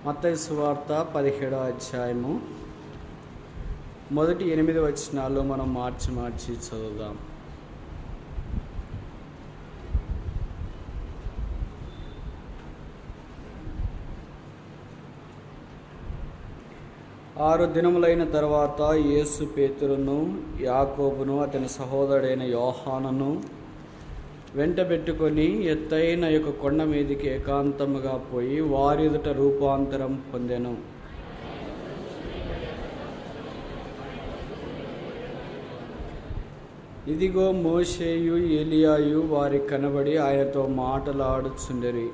మత్తయి సువార్త 17వ అధ్యాయము మొదటి 8 వచనాలు మనం మార్చి చదువుదాం. ఆరు దినములైన తర్వాత యేసు పేతురును యాకోబును అతని సహోదరుడైన యోహానును వెంటబెట్టుకొని ఎత్తైన యొక్క కొండ మీదికి ఏకాంతముగా పోయి వారి ఎదుట రూపాంతరం పొందెను. ఇదిగో మోషేయు ఏలియాయు వారికి కనబడి ఆయనతో మాటలాడుచుండిరి.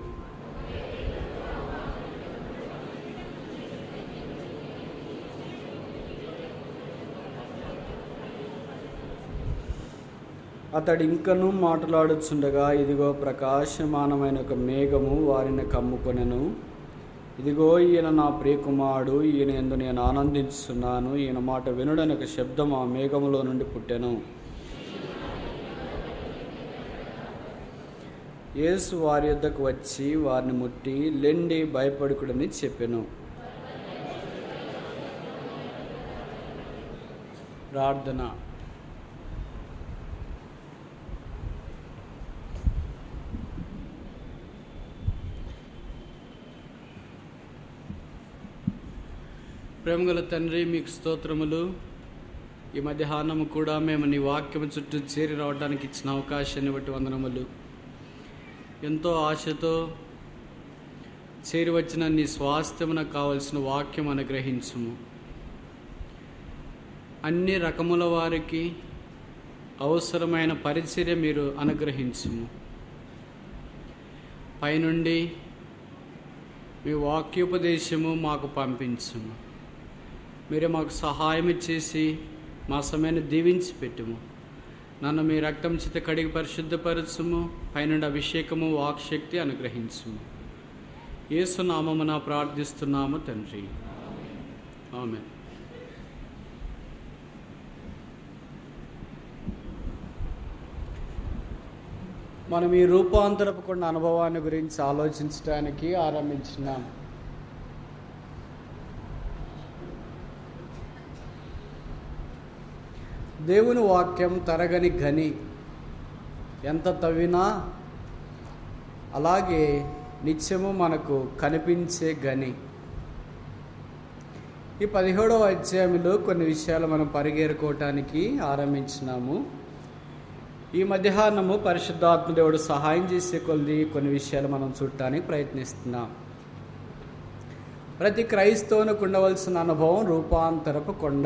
అతడు ఇంకనూ మాట్లాడుచుండగా ఇదిగో ప్రకాశమానమైన ఒక మేఘము వారిని కమ్ముకొనెను. ఇదిగో ఈయన నా ప్రియకుమారుడు, ఈయన యందు నేను ఆనందించుచున్నాను, ఈయన మాట వినుడని ఒక శబ్దం ఆ మేఘములో నుండి పుట్టెను. యేసు వారి యొద్దకు వచ్చి వారిని ముట్టి లెండి, భయపడకుడని చెప్పెను. ప్రార్థన. ప్రేమగల తండ్రి, మీకు స్తోత్రములు. ఈ మధ్యాహ్నము కూడా మేము నీ వాక్యము చుట్టూ చేరి రావడానికి ఇచ్చిన అవకాశాన్ని బట్టి వందనములు. ఎంతో ఆశతో చేరి వచ్చిన నీ స్వాస్థ్యమునకు కావలసిన వాక్యం అనుగ్రహించుము. అన్ని రకముల వారికి అవసరమైన పరిచర్య మీరు అనుగ్రహించుము. పైనుండి మీ వాక్యోపదేశము మాకు పంపించుము. మీరే మాకు సహాయం చేసి మా సమయాన్ని దీవించి పెట్టుము. నన్ను మీ రక్తం చేత కడిగి పరిశుద్ధపరచుము. పైనుండి అభిషేకము, వాక్శక్తి అనుగ్రహించుము. యేసు నామమున ప్రార్థిస్తున్నాము తండ్రి, ఆమేన్. మనం ఈ రూపాంతరపు కొండ అనుభవాన్ని గురించి ఆలోచించడానికి ఆరంభించినాం. దేవుని వాక్యం తరగని గని, ఎంత తవ్వినా అలాగే నిత్యము మనకు కనిపించే గని. ఈ 17వ అధ్యాయంలో కొన్ని విషయాలు మనం పరిగెరుకోవటానికి ఆరంభించినాము. ఈ మధ్యాహ్నము పరిశుద్ధాత్మ దేవుడు సహాయం చేసే కొద్ది కొన్ని విషయాలు మనం చూడటానికి ప్రయత్నిస్తున్నాం. ప్రతి క్రైస్తవునికి ఉండవలసిన అనుభవం రూపాంతరపు కొండ.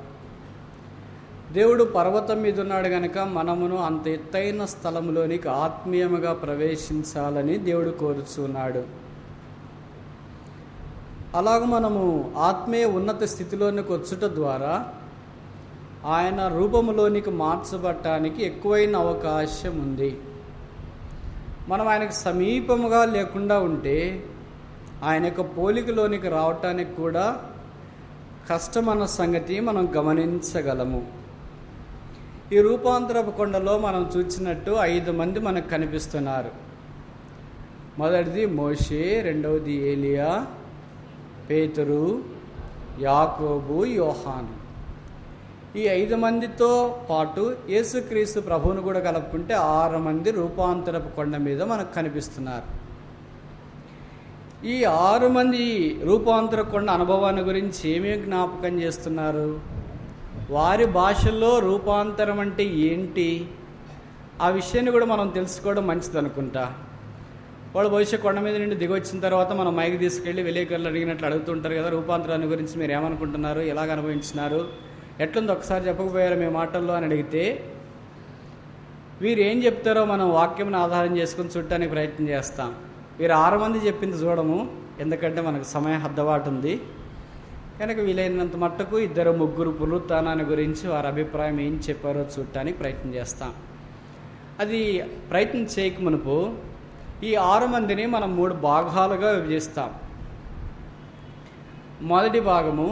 దేవుడు పర్వతం మీద ఉన్నాడు కనుక మనమును అంత ఎత్తైన స్థలంలోనికి ఆత్మీయముగా ప్రవేశించాలని దేవుడు కోరుచున్నాడు. అలాగ మనము ఆత్మీయ ఉన్నత స్థితిలోనికి వచ్చుట ద్వారా ఆయన రూపములోనికి మార్చబడటానికి ఎక్కువైన అవకాశం ఉంది. మనం ఆయనకు సమీపముగా లేకుండా ఉంటే ఆయన యొక్క పోలికలోనికి రావటానికి కూడా కష్టమన్న సంగతి మనం గమనించగలము. ఈ రూపాంతరపు కొండలో మనం చూసినట్టు 5 మంది మనకు కనిపిస్తున్నారు. మొదటిది మోషే, రెండవది ఏలియా, పేతురు, యాకోబు, యోహాను. ఈ 5 మందితో పాటు యేసుక్రీస్తు ప్రభువును కూడా కలుపుకుంటే 6 మంది రూపాంతరపు కొండ మీద మనకు కనిపిస్తున్నారు. ఈ 6 మంది రూపాంతర కొండ అనుభవాన్ని గురించి ఏమేమి జ్ఞాపకం చేస్తున్నారు? వారి భాషల్లో రూపాంతరం అంటే ఏంటి, ఆ విషయాన్ని కూడా మనం తెలుసుకోవడం మంచిది అనుకుంటా. వాళ్ళు బహుశా కొండ మీద నుండి దిగి వచ్చిన తర్వాత మనం మైకి తీసుకెళ్ళి విలేకరులు అడిగినట్లు అడుగుతుంటారు కదా, రూపాంతరాన్ని గురించి మీరు ఏమనుకుంటున్నారు, ఎలాగ అనుభవించినారు, ఎట్లుంది ఒకసారి చెప్పకపోయారు మీ మాటల్లో అని అడిగితే వీరు ఏం చెప్తారో మనం వాక్యంను ఆధారం చేసుకుని చూడటానికి ప్రయత్నం చేస్తాం. వీరు 6 మంది చెప్పింది చూడము, ఎందుకంటే మనకు సమయ హద్దబాటు ఉంది కనుక వీలైనంత మట్టుకు 2-3 పునరుత్థానాన్ని గురించి వారి అభిప్రాయం ఏం చెప్పారో చూడటానికి ప్రయత్నం చేస్తాం. అది ప్రయత్నం చేయక మునుపు ఈ 6 మందిని మనం 3 భాగాలుగా విభజిస్తాం. మొదటి భాగము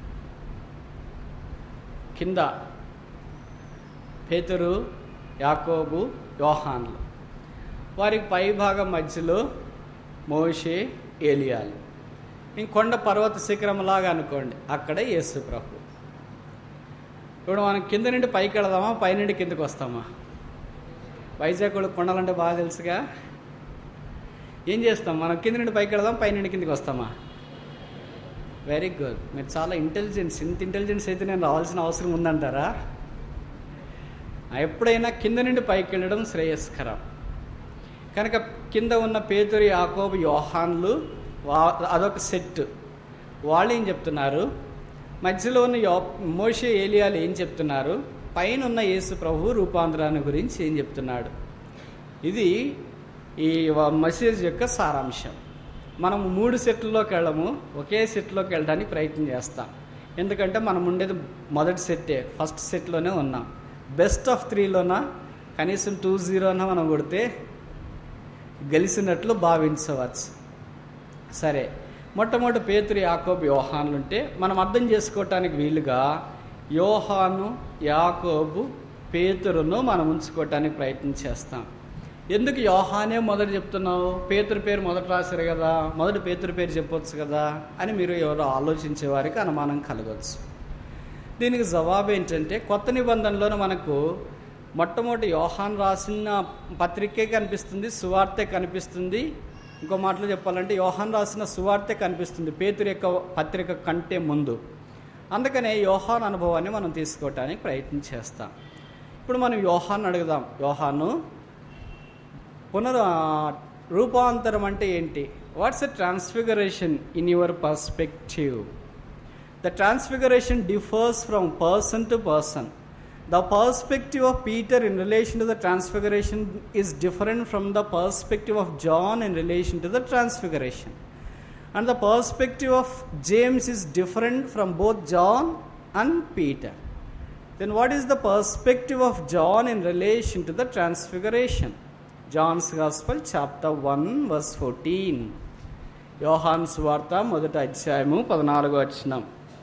కింద పేతురు, యాకోబు, యోహానులు. వారికి పై భాగం మధ్యలో మోషే, ఏలియాలు. ఇంకొండ పర్వత శిఖరంలాగా అనుకోండి, అక్కడే యేసు ప్రభు. ఇప్పుడు మనం కింద నుండి పైకి వెళదామా, పైనుండి కిందకి వస్తామా? వైజాగ్ కూడా కొండలంటే బాగా తెలుసుగా. ఏం చేస్తాం మనం? కింద నుండి పైకి వెళదాం, పైనుండి కిందకి వస్తామా? వెరీ గుడ్, మీరు చాలా ఇంటెలిజెన్స్. ఇంత ఇంటెలిజెన్స్ అయితే నేను రావాల్సిన అవసరం ఉందంటారా? ఎప్పుడైనా కింద నుండి పైకి వెళ్ళడం శ్రేయస్కరం. కనుక కింద ఉన్న పేతురు, యాకోబు, యోహాన్లు అదొక సెట్. వాళ్ళు ఏం చెప్తున్నారు? మధ్యలో ఉన్న మోషే, ఏలియాలు ఏం చెప్తున్నారు? పైన ఉన్న యేసు ప్రభు రూపాంతరాన్ని గురించి ఏం చెప్తున్నాడు? ఇది ఈ మెసేజ్ యొక్క సారాంశం. మనం 3 సెట్లలోకి వెళ్ళము, ఒకే సెట్లోకి వెళ్ళడానికి ప్రయత్నం చేస్తాం. ఎందుకంటే మనం ఉండేది మొదటి సెట్టే, ఫస్ట్ సెట్లోనే ఉన్నాం. బెస్ట్ ఆఫ్ 3లోన కనీసం 2-0 మనం కొడితే గెలిచినట్లు భావించవచ్చు. సరే, మొట్టమొదటి పేతురు, యాకోబు, యోహాన్లు ఉంటే మనం అర్థం చేసుకోవటానికి వీలుగా యోహాను, యాకోబు, పేతురును మనం ఉంచుకోవటానికి ప్రయత్నం చేస్తాం. ఎందుకు యోహానే మొదటి చెప్తున్నావు? పేతురు పేరు మొదట రాశారు కదా, మొదటి పేతురు పేరు చెప్పొచ్చు కదా అని మీరు ఎవరో ఆలోచించే వారికి అనుమానం కలగవచ్చు. దీనికి జవాబు ఏంటంటే, కొత్త నిబంధనలోనే మనకు మొట్టమొదటి యోహాన్ రాసిన పత్రికే కనిపిస్తుంది, సువార్తే కనిపిస్తుంది. ఇంకో మాటలో చెప్పాలంటే యోహాన్ రాసిన సువార్తే కనిపిస్తుంది పేతురు యొక్క పత్రిక కంటే ముందు. అందుకనే యోహాన్ అనుభవాన్ని మనం తీసుకోవటానికి ప్రయత్నం చేస్తాం. ఇప్పుడు మనం యోహాన్ అడుగుదాం. యోహాను, రూపాంతరం అంటే ఏంటి? What's a transfiguration in your perspective? The transfiguration differs from person to person. The perspective of Peter in relation to the transfiguration is different from the perspective of John in relation to the transfiguration. And the perspective of James is different from both John and Peter. Then what is the perspective of John in relation to the transfiguration? John's Gospel chapter 1 verse 14. యోహాను సువార్త మొదటి అధ్యాయము 14వ వచనం.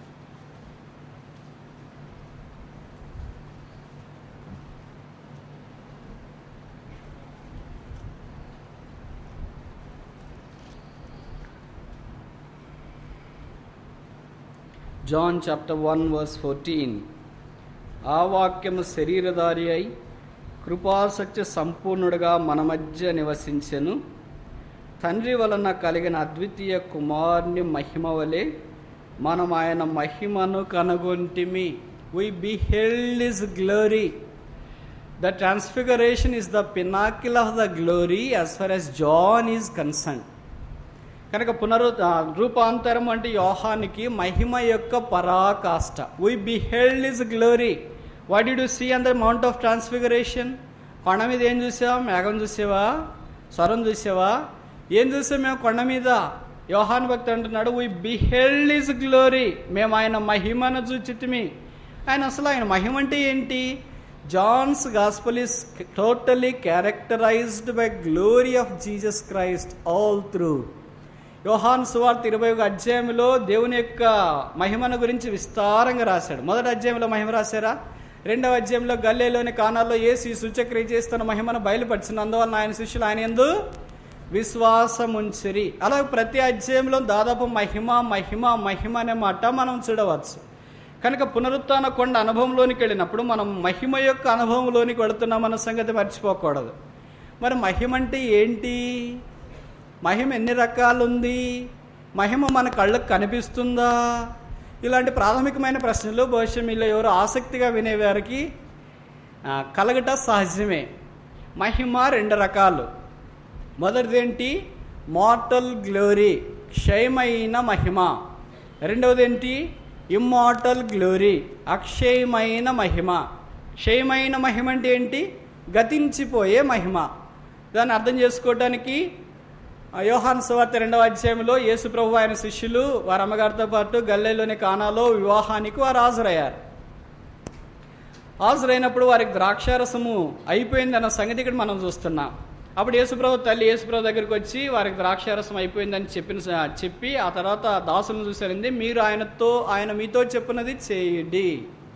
John chapter 1 verse 14. ఆ వాక్యము శరీరధారి అయి కృపాసత్య సంపూర్ణుడుగా మన మధ్య నివసించెను. తండ్రి వలన కలిగిన అద్వితీయ కుమారుని మహిమ వలె మనం ఆయన మహిమను కనుగొంటిమి. We beheld his glory. The transfiguration is the pinnacle of the glory as far as John is concerned. కనుక రూపాంతరం అంటే యోహానికి మహిమ యొక్క పరాకాష్ట. We beheld his glory. What did you see on the mount of transfiguration? కొండ మీద ఏం చూసావా? మేఘం చూసావా? స్వరం చూసావా? ఏం చూసాం మేము కొండ మీద? యోహాను భక్తుడు అంటున్నాడు, we beheld his glory. మేము ఆయన మహిమను చూచితిమి. ఆయన మహిమ అంటే ఏంటి? John's gospel is totally characterized by glory of Jesus Christ all through. యోహాను సువార్త 21వ అధ్యాయంలో దేవుని యొక్క మహిమను గురించి విస్తారంగా రాశాడు. మొదటి అధ్యాయంలో మహిమ రాశారా? 2వ అధ్యాయంలో గలిలయలోని కానాల్లో యేసు ఈ సూచక్రియ చేస్తున్న మహిమను బయలుపరిచినందువలన ఆయన శిష్యులు ఆయన యందు విశ్వాసముంచిరి. అలా ప్రతి అధ్యాయంలో దాదాపు మహిమ మహిమ మహిమ అనే మాట మనం చూడవచ్చు. కనుక పునరుత్థాన కొండ అనుభవంలోనికి వెళ్ళినప్పుడు మనం మహిమ యొక్క అనుభవంలోనికి వెళుతున్నామన్న సంగతి మర్చిపోకూడదు. మరి మహిమ అంటే ఏంటి? మహిమ ఎన్ని రకాలుంది? మహిమ మన కళ్ళకు కనిపిస్తుందా? ఇలాంటి ప్రాథమికమైన ప్రశ్నలు బహుశా మీలో ఎవరు ఆసక్తిగా వినేవారికి కలగట సహజమే. మహిమ 2 రకాలు. మొదటిదేంటి? మార్టల్ గ్లోరీ, క్షయమైన మహిమ. రెండవదేంటి? ఇమ్మార్టల్ గ్లోరీ, అక్షయమైన మహిమ. క్షయమైన మహిమ అంటే ఏంటి? గతించిపోయే మహిమ. దాన్ని అర్థం చేసుకోవటానికి యోహాను సువార్త 2వ అధ్యాయంలో యేసు ప్రభు ఆయన శిష్యులు వారి అమ్మగారితో పాటు గలిలయలోని కానాలో వివాహానికి వారు హాజరయ్యారు. హాజరైనప్పుడు వారికి ద్రాక్షారసము అయిపోయింది అన్న సంగతి ఇక్కడ మనం చూస్తున్నాం. అప్పుడు యేసుప్రభు తల్లి యేసుప్రభు దగ్గరికి వచ్చి వారికి ద్రాక్షారసం అయిపోయిందని చెప్పి ఆ తర్వాత దాసులను చూసారింది, మీరు ఆయన మీతో చెప్పినది చేయండి.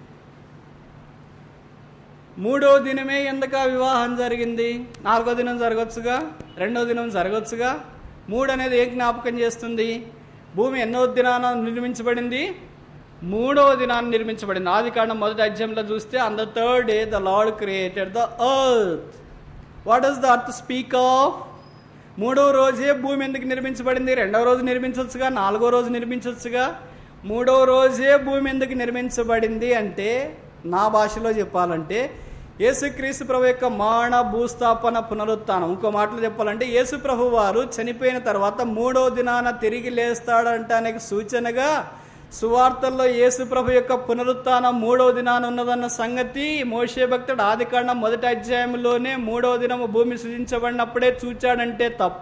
3వ దినమే ఎందుకు వివాహం జరిగింది? 4వ దినం జరగవచ్చుగా, 2వ దినం జరగవచ్చుగా. 3 అనేది ఏం జ్ఞాపకం చేస్తుంది? భూమి ఎన్నో దినాన నిర్మించబడింది? 3వ దినాన్ని నిర్మించబడింది. ఆదికాండం 1వ అధ్యాయంలో చూస్తే on the third day the Lord created the earth. What does the earth speak of? 3వ రోజే భూమి ఎందుకు నిర్మించబడింది? 2వ రోజు నిర్మించవచ్చుగా, 4వ రోజు నిర్మించవచ్చుగా. 3వ రోజే భూమి ఎందుకు నిర్మించబడింది అంటే, నా భాషలో చెప్పాలంటే యేసుక్రీస్తు ప్రభు యొక్క మరణ, భూస్థాపన, పునరుత్థానం. ఇంకో మాటలు చెప్పాలంటే యేసు ప్రభు వారు చనిపోయిన తర్వాత 3వ దినాన తిరిగి లేస్తాడంటానికి సూచనగా సువార్తల్లో యేసు ప్రభు యొక్క పునరుత్థానం 3వ దినాన ఉన్నదన్న సంగతి మోషే భక్తుడు ఆదికాండం 1వ అధ్యాయంలోనే 3వ దినము భూమి సృజించబడినప్పుడే చూచాడంటే తప్ప,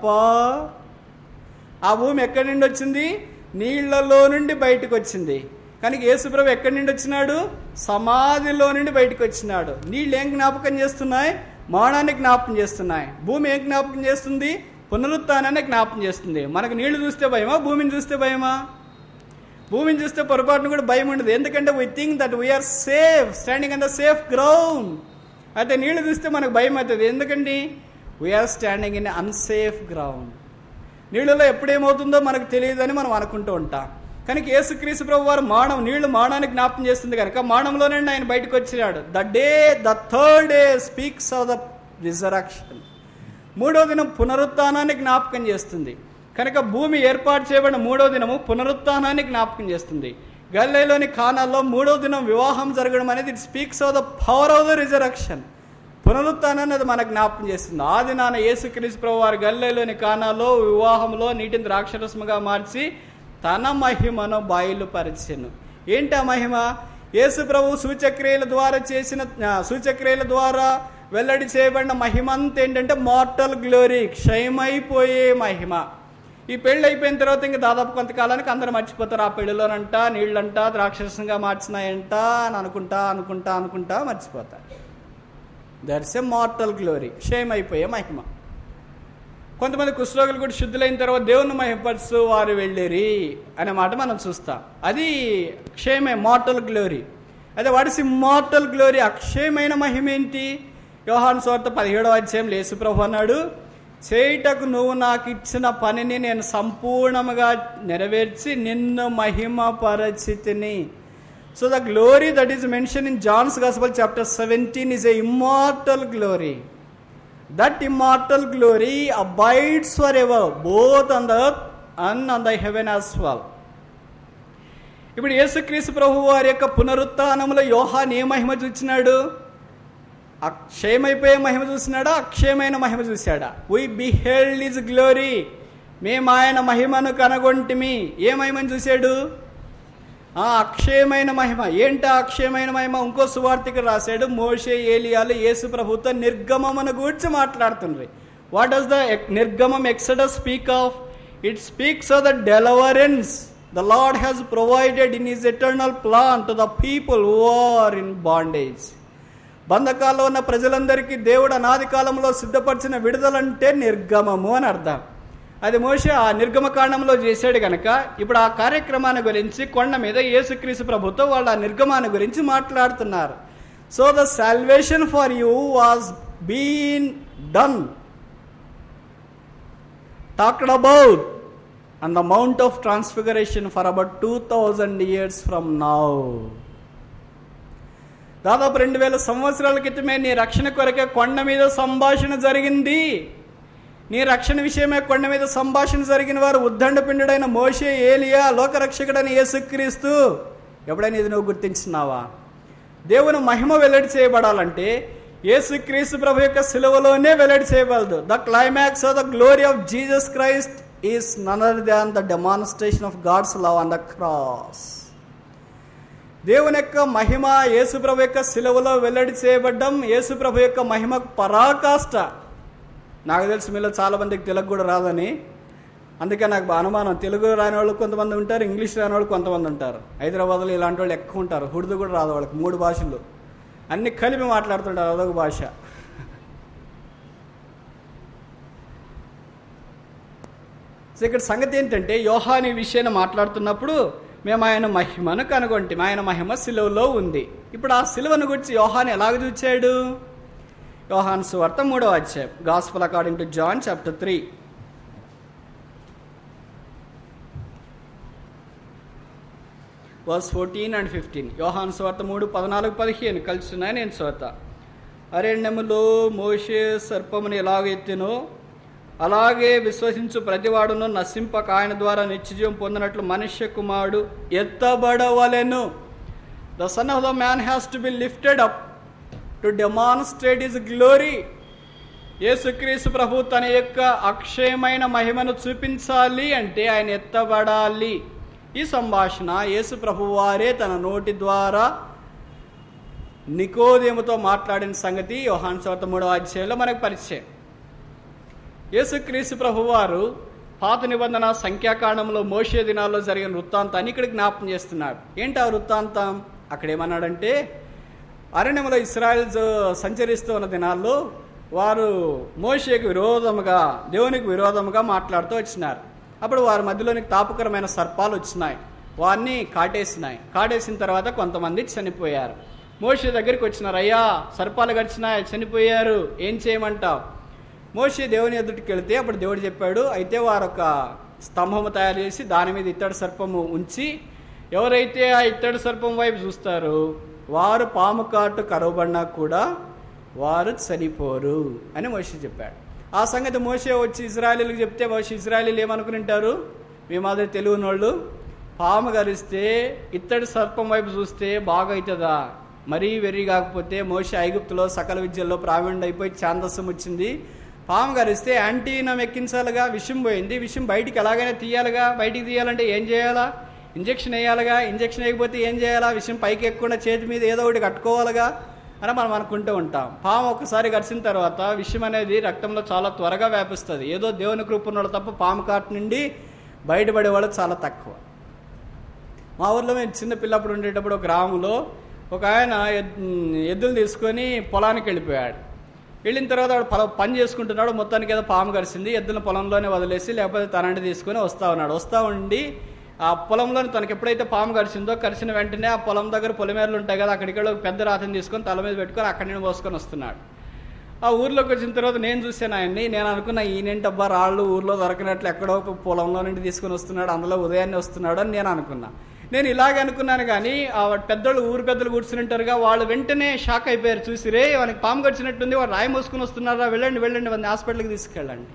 ఆ భూమి ఎక్కడి నుండి వచ్చింది? నీళ్లలో నుండి బయటకు వచ్చింది. కనుక యేసుప్రభు ఎక్కడి నుండి వచ్చినాడు? సమాధిలో నుండి బయటకు వచ్చినాడు. నీళ్ళు ఏం జ్ఞాపకం చేస్తున్నాయి? మరణాన్ని జ్ఞాపకం చేస్తున్నాయి. భూమి ఏం జ్ఞాపకం చేస్తుంది? పునరుత్థానాన్ని జ్ఞాపకం చేస్తుంది. మనకు నీళ్లు చూస్తే భయమా? భూమిని చూస్తే భయమా? భూమిని చూస్తే పొరపాటును కూడా భయం ఉండదు. ఎందుకంటే we think that we are safe, standing on the safe ground. అయితే నీళ్లు చూస్తే మనకు భయం అవుతుంది. ఎందుకండి? We are standing in unsafe ground. నీళ్ళలో ఎప్పుడేమవుతుందో మనకు తెలియదని మనం అనుకుంటూ ఉంటాం. కనుక యేసుక్రీస్తు ప్రభు వారు నీళ్లు మరణాన్ని జ్ఞాపకం చేస్తుంది కనుక మరణంలోనే ఆయన బయటకు వచ్చినాడు. The third day speaks of the resurrection. 3వ దినం పునరుత్థానాన్ని జ్ఞాపకం చేస్తుంది. కనుక భూమి ఏర్పాటు చేయబడిన 3వ దినము పునరుత్థానాన్ని జ్ఞాపకం చేస్తుంది. గలిలయలోని కానాల్లో 3వ దినం వివాహం జరగడం అనేది it speaks of the power of the resurrection. పునరుత్థానాన్ని అది మనకు జ్ఞాపకం చేస్తుంది. ఆ దినాన యేసుక్రీస్తు ప్రభు వారు గలిలయలోని కానాలో వివాహంలో నీటిని ద్రాక్షరసముగా మార్చి తన మహిమను బయలుపరిచెను. ఏంటి ఆ మహిమ? యేసు ప్రభు సూచక్రియల ద్వారా వెల్లడి చేయబడిన మహిమ అంతా ఏంటంటే మార్టల్ గ్లోరీ, క్షయమైపోయే మహిమ. ఈ పెళ్ళి అయిపోయిన తర్వాత ఇంకా దాదాపు కొంతకాలానికి అందరూ మర్చిపోతారు. ఆ పెళ్లిలోనంట నీళ్ళంట ద్రాక్షరసంగా మార్చినాయంట అని అనుకుంటా మర్చిపోతారు. దట్స్ ఎ మార్టల్ గ్లోరీ, క్షయమైపోయే మహిమ. కొంతమంది కుష్ఠరోగులు కూడా శుద్ధులైన తర్వాత దేవుని మహిమపరుస్తూ వారు వెళ్ళేరి అనే మాట మనం చూస్తాం. అది క్షయమే, మార్టల్ గ్లోరీ. అదే వాట్ ఇస్ ఇమ్మార్టల్ గ్లోరీ? అక్షయమైన మహిమ ఏంటి? యోహాను సువార్త 17వ అధ్యాయంలో యేసు ప్రభు అన్నాడు, చేయుటకు నువ్వు నాకు ఇచ్చిన పనిని నేను సంపూర్ణముగా నెరవేర్చి నిన్ను మహిమపరచితిని. So the glory that is mention in John's gospel chapter 17 is a immortal glory. That immortal glory abides forever, both on the earth and on the heaven as well. ఇప్పుడు యేసుక్రీస్తు ప్రభు వారి యొక్క పునరుత్థానంలో యోహాను ఏ మహిమ చూచినాడు? అక్షయమైపోయే మహిమ చూసినాడా? అక్షయమైన మహిమ చూశాడా? we beheld his glory. మేము ఆయన మహిమను కనగొంటిమి. ఏ మహిమను చూశాడు? అక్షయమైన మహిమ. ఏంటా అక్షయమైన మహిమ? ఇంకో సువార్తికుడు రాశాడు, మోషే ఏలియాలు యేసు ప్రభుతో నిర్గమమును గూర్చి మాట్లాడుతుండ్రి. వాట్ డస్ ద నిర్గమం exodus speak of? It speaks of the deliverance the Lord has provided in his eternal plan to the people who are in bondage. బంధకాల్లో ఉన్న ప్రజలందరికీ దేవుడు అనాది కాలంలో సిద్ధపరిచిన విడుదలంటే నిర్గమము అని అర్థం. అది మోషే ఆ నిర్గమకాండంలో చేశాడు కనుక ఇప్పుడు ఆ కార్యక్రమాన్ని గురించి కొండ మీద యేసుక్రీస్తు ప్రభుతో వాళ్ళు ఆ నిర్గమాన్ని గురించి మాట్లాడుతున్నారు. So the salvation for you was been done, talked about on the mount of transfiguration for about 2000 years from now. దాదాపు 2000 సంవత్సరాల క్రితమే నీ రక్షణ కొరకే కొండ మీద సంభాషణ జరిగింది. నీ రక్షణ విషయమే కొండ మీద సంభాషణ జరిగిన వారు ఉద్దండపిండుడైన మోషే, ఏలియా, లోకరక్షకుడైన యేసుక్రీస్తు. ఎప్పుడైనా ఇది నువ్వు గుర్తించినావా? దేవుని మహిమ వెల్లడి చేయబడాలంటే యేసుక్రీస్తు ప్రభు యొక్క సిలువలోనే వెల్లడి చేయబడదు. The climax of the glory of Jesus Christ is none other than the demonstration of God's love on the cross. దేవుని యొక్క మహిమ యేసు ప్రభు యొక్క సిలువలో వెల్లడి చేయబడ్డం యేసు ప్రభు యొక్క మహిమ పరాకాష్ట. నాకు తెలిసి మీలో చాలా మందికి తెలుగు కూడా రాదని, అందుకే నాకు అనుమానం. తెలుగు రాని వాళ్ళు కొంతమంది ఉంటారు, ఇంగ్లీష్ రాని వాళ్ళు కొంతమంది ఉంటారు. హైదరాబాద్లో ఇలాంటి వాళ్ళు ఎక్కువ ఉంటారు. ఉర్దూ కూడా రాదు వాళ్ళకి, 3 భాషలు అన్ని కలిపి మాట్లాడుతుంటారు, అదొక భాష. సో ఇక్కడ సంగతి ఏంటంటే యోహాను ఈ విషయాన్ని మాట్లాడుతున్నప్పుడు మేము ఆయన మహిమను కనుగొంటాం. ఆయన మహిమ సిలువలో ఉంది. ఇప్పుడు ఆ సిలువను గురించి యోహాను ఎలాగ చూచాడు? యోహాను సువార్త 3వ అధ్యాయం, gospel according to John chapter 3. Verse 14 and 15. యోహాను సువార్త 3:14-15 కలిసి ఉన్నాయి, నేను చదువుతా. అరణ్యములో మోషే సర్పమును ఎలాగెత్తెనో అలాగే విశ్వసించు ప్రతివాడును నశింపక ఆయన ద్వారా నిత్యజీవం పొందినట్లు మనుష్య కుమారుడు ఎత్తబడవలెను. The son of the man has to be lifted up to demonstrate his glory. Yesukristu ప్రభు తన యొక్క అక్షయమైన మహిమను చూపించాలి అంటే ఆయన ఎత్తబడాలి. ఈ సంభాషణ యేసు ప్రభు వారే తన నోటి ద్వారా నికోదేముతో మాట్లాడిన సంగతి యోహాను సువార్త 3వ అధ్యాయంలో మనకు పరిచయం. యేసుక్రీస్తు ప్రభు వారు పాత నిబంధన సంఖ్యాకాండంలో మోషే దినాల్లో జరిగిన వృత్తాంతాన్ని ఇక్కడ జ్ఞాపకం చేస్తున్నాడు. ఏంటి ఆ వృత్తాంతం? అక్కడ ఏమన్నాడంటే, అరణ్యంలో ఇశ్రాయేల్ సంచరిస్తూ ఉన్న దినాల్లో వారు మోషేకు విరోధముగా, దేవునికి విరోధముగా మాట్లాడుతూ వచ్చినారు. అప్పుడు వారి మధ్యలోనికి తాపకరమైన సర్పాలు వచ్చినాయి, వారిని కాటేసిన తర్వాత కొంతమంది చనిపోయారు. మోషే దగ్గరికి వచ్చినారు, అయ్యా సర్పాలు గడిచినాయి, చనిపోయారు, ఏం చేయమంటావు? మోషే దేవుని ఎదుటికి వెళితే అప్పుడు దేవుడు చెప్పాడు, అయితే వారు ఒక స్తంభము తయారు చేసి దాని మీద ఇత్తడి సర్పము ఉంచి ఎవరైతే ఆ ఇత్తడి సర్పం వైపు చూస్తారో వారు పాము కాటు కరవబడినా కూడా వారు చనిపోరు అని మోషే చెప్పాడు. ఆ సంగతి మోషే వచ్చి ఇశ్రాయేలీలకు చెప్తే ఇశ్రాయేలీలు ఏమనుకుని ఉంటారు? మీ మాదిరి తెలియని వాళ్ళు, పాము గరిస్తే ఇత్తడి సర్పం వైపు చూస్తే బాగా అవుతుందా? మరీ వెర్రి కాకపోతే మోషే ఐగుప్తులో సకల విద్యల్లో ప్రావీణ్యం అయిపోయి ఛాందస్సం వచ్చింది. పాము గరిస్తే యాంటీనం ఎక్కించాలిగా, విషం పోయింది, విషం బయటికి ఎలాగైనా తీయాలిగా. బయటికి తీయాలంటే ఏం చేయాలా? ఇంజక్షన్ వేయాలిగా. ఇంజక్షన్ వేయకపోతే ఏం చేయాలా? విషం పైకి ఎక్కకుండా చేతి మీద ఏదో ఒకటి కట్టుకోవాలిగా అని మనం అనుకుంటూ ఉంటాం. పాము ఒక్కసారి గడిచిన తర్వాత విషం అనేది రక్తంలో చాలా త్వరగా వ్యాపిస్తుంది. ఏదో దేవుని కృప ఉన్నవాళ్ళు తప్ప పాము కాటు నుండి బయటపడే వాళ్ళు చాలా తక్కువ. మా ఊర్లో మేము చిన్న పిల్లప్పుడు ఉండేటప్పుడు ఒక గ్రామంలో ఒక ఆయన ఎద్దులు తీసుకొని పొలానికి వెళ్ళిపోయాడు. వెళ్ళిన తర్వాత వాడు పని చేసుకుంటున్నాడు, మొత్తానికి ఏదో పాము గడిచింది, ఎద్దుల పొలంలోనే వదిలేసి లేకపోతే తనంటి తీసుకొని వస్తూ ఉండి ఆ పొలంలో తనకి ఎప్పుడైతే పాము గడిచిందో కరిచిన వెంటనే ఆ పొలం దగ్గర పొలిమేరలు ఉంటాయి కదా, అక్కడికి ఒక పెద్ద రాతిని తీసుకొని తల మీద పెట్టుకొని అక్కడి నుండి పోసుకొని వస్తున్నాడు. ఆ ఊర్లోకి వచ్చిన తర్వాత నేను చూశాను ఆయన్ని. నేను అనుకున్నా, ఈయనేంటబ్బా రాళ్ళు ఊర్లో దొరకనట్లు ఎక్కడో పొలంలో నుండి తీసుకొని వస్తున్నాడు, అందులో ఉదయాన్నే వస్తున్నాడు అని నేను అనుకున్నా. నేను ఇలాగే అనుకున్నాను, కానీ ఆ పెద్దోళ్ళు ఊరు పెద్దలు కూర్చుని ఉంటారుగా, వాళ్ళు వెంటనే షాక్ అయిపోయారు. చూసి, రే వానికి పాము గడిచినట్టుంది, వాడు రాయి మోసుకొని వస్తున్నారా, వెళ్ళండి వాడిని హాస్పిటల్కి తీసుకెళ్ళండి.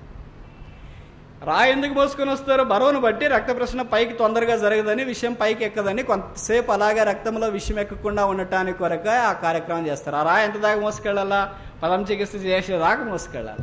రాయి ఎందుకు మోసుకొని వస్తారు? బరువును బట్టి రక్త ప్రసరణ పైకి తొందరగా జరగదని, విషయం పైకి ఎక్కదని, కొంతసేపు అలాగే రక్తంలో విషయం ఎక్కకుండా ఉండటానికి కొరకే ఆ కార్యక్రమం చేస్తారు. ఆ రాయి ఎంత దాకా మోసుకెళ్ళాలా? పదం చికిత్స చేసేదాకా మోసుకెళ్ళాలి.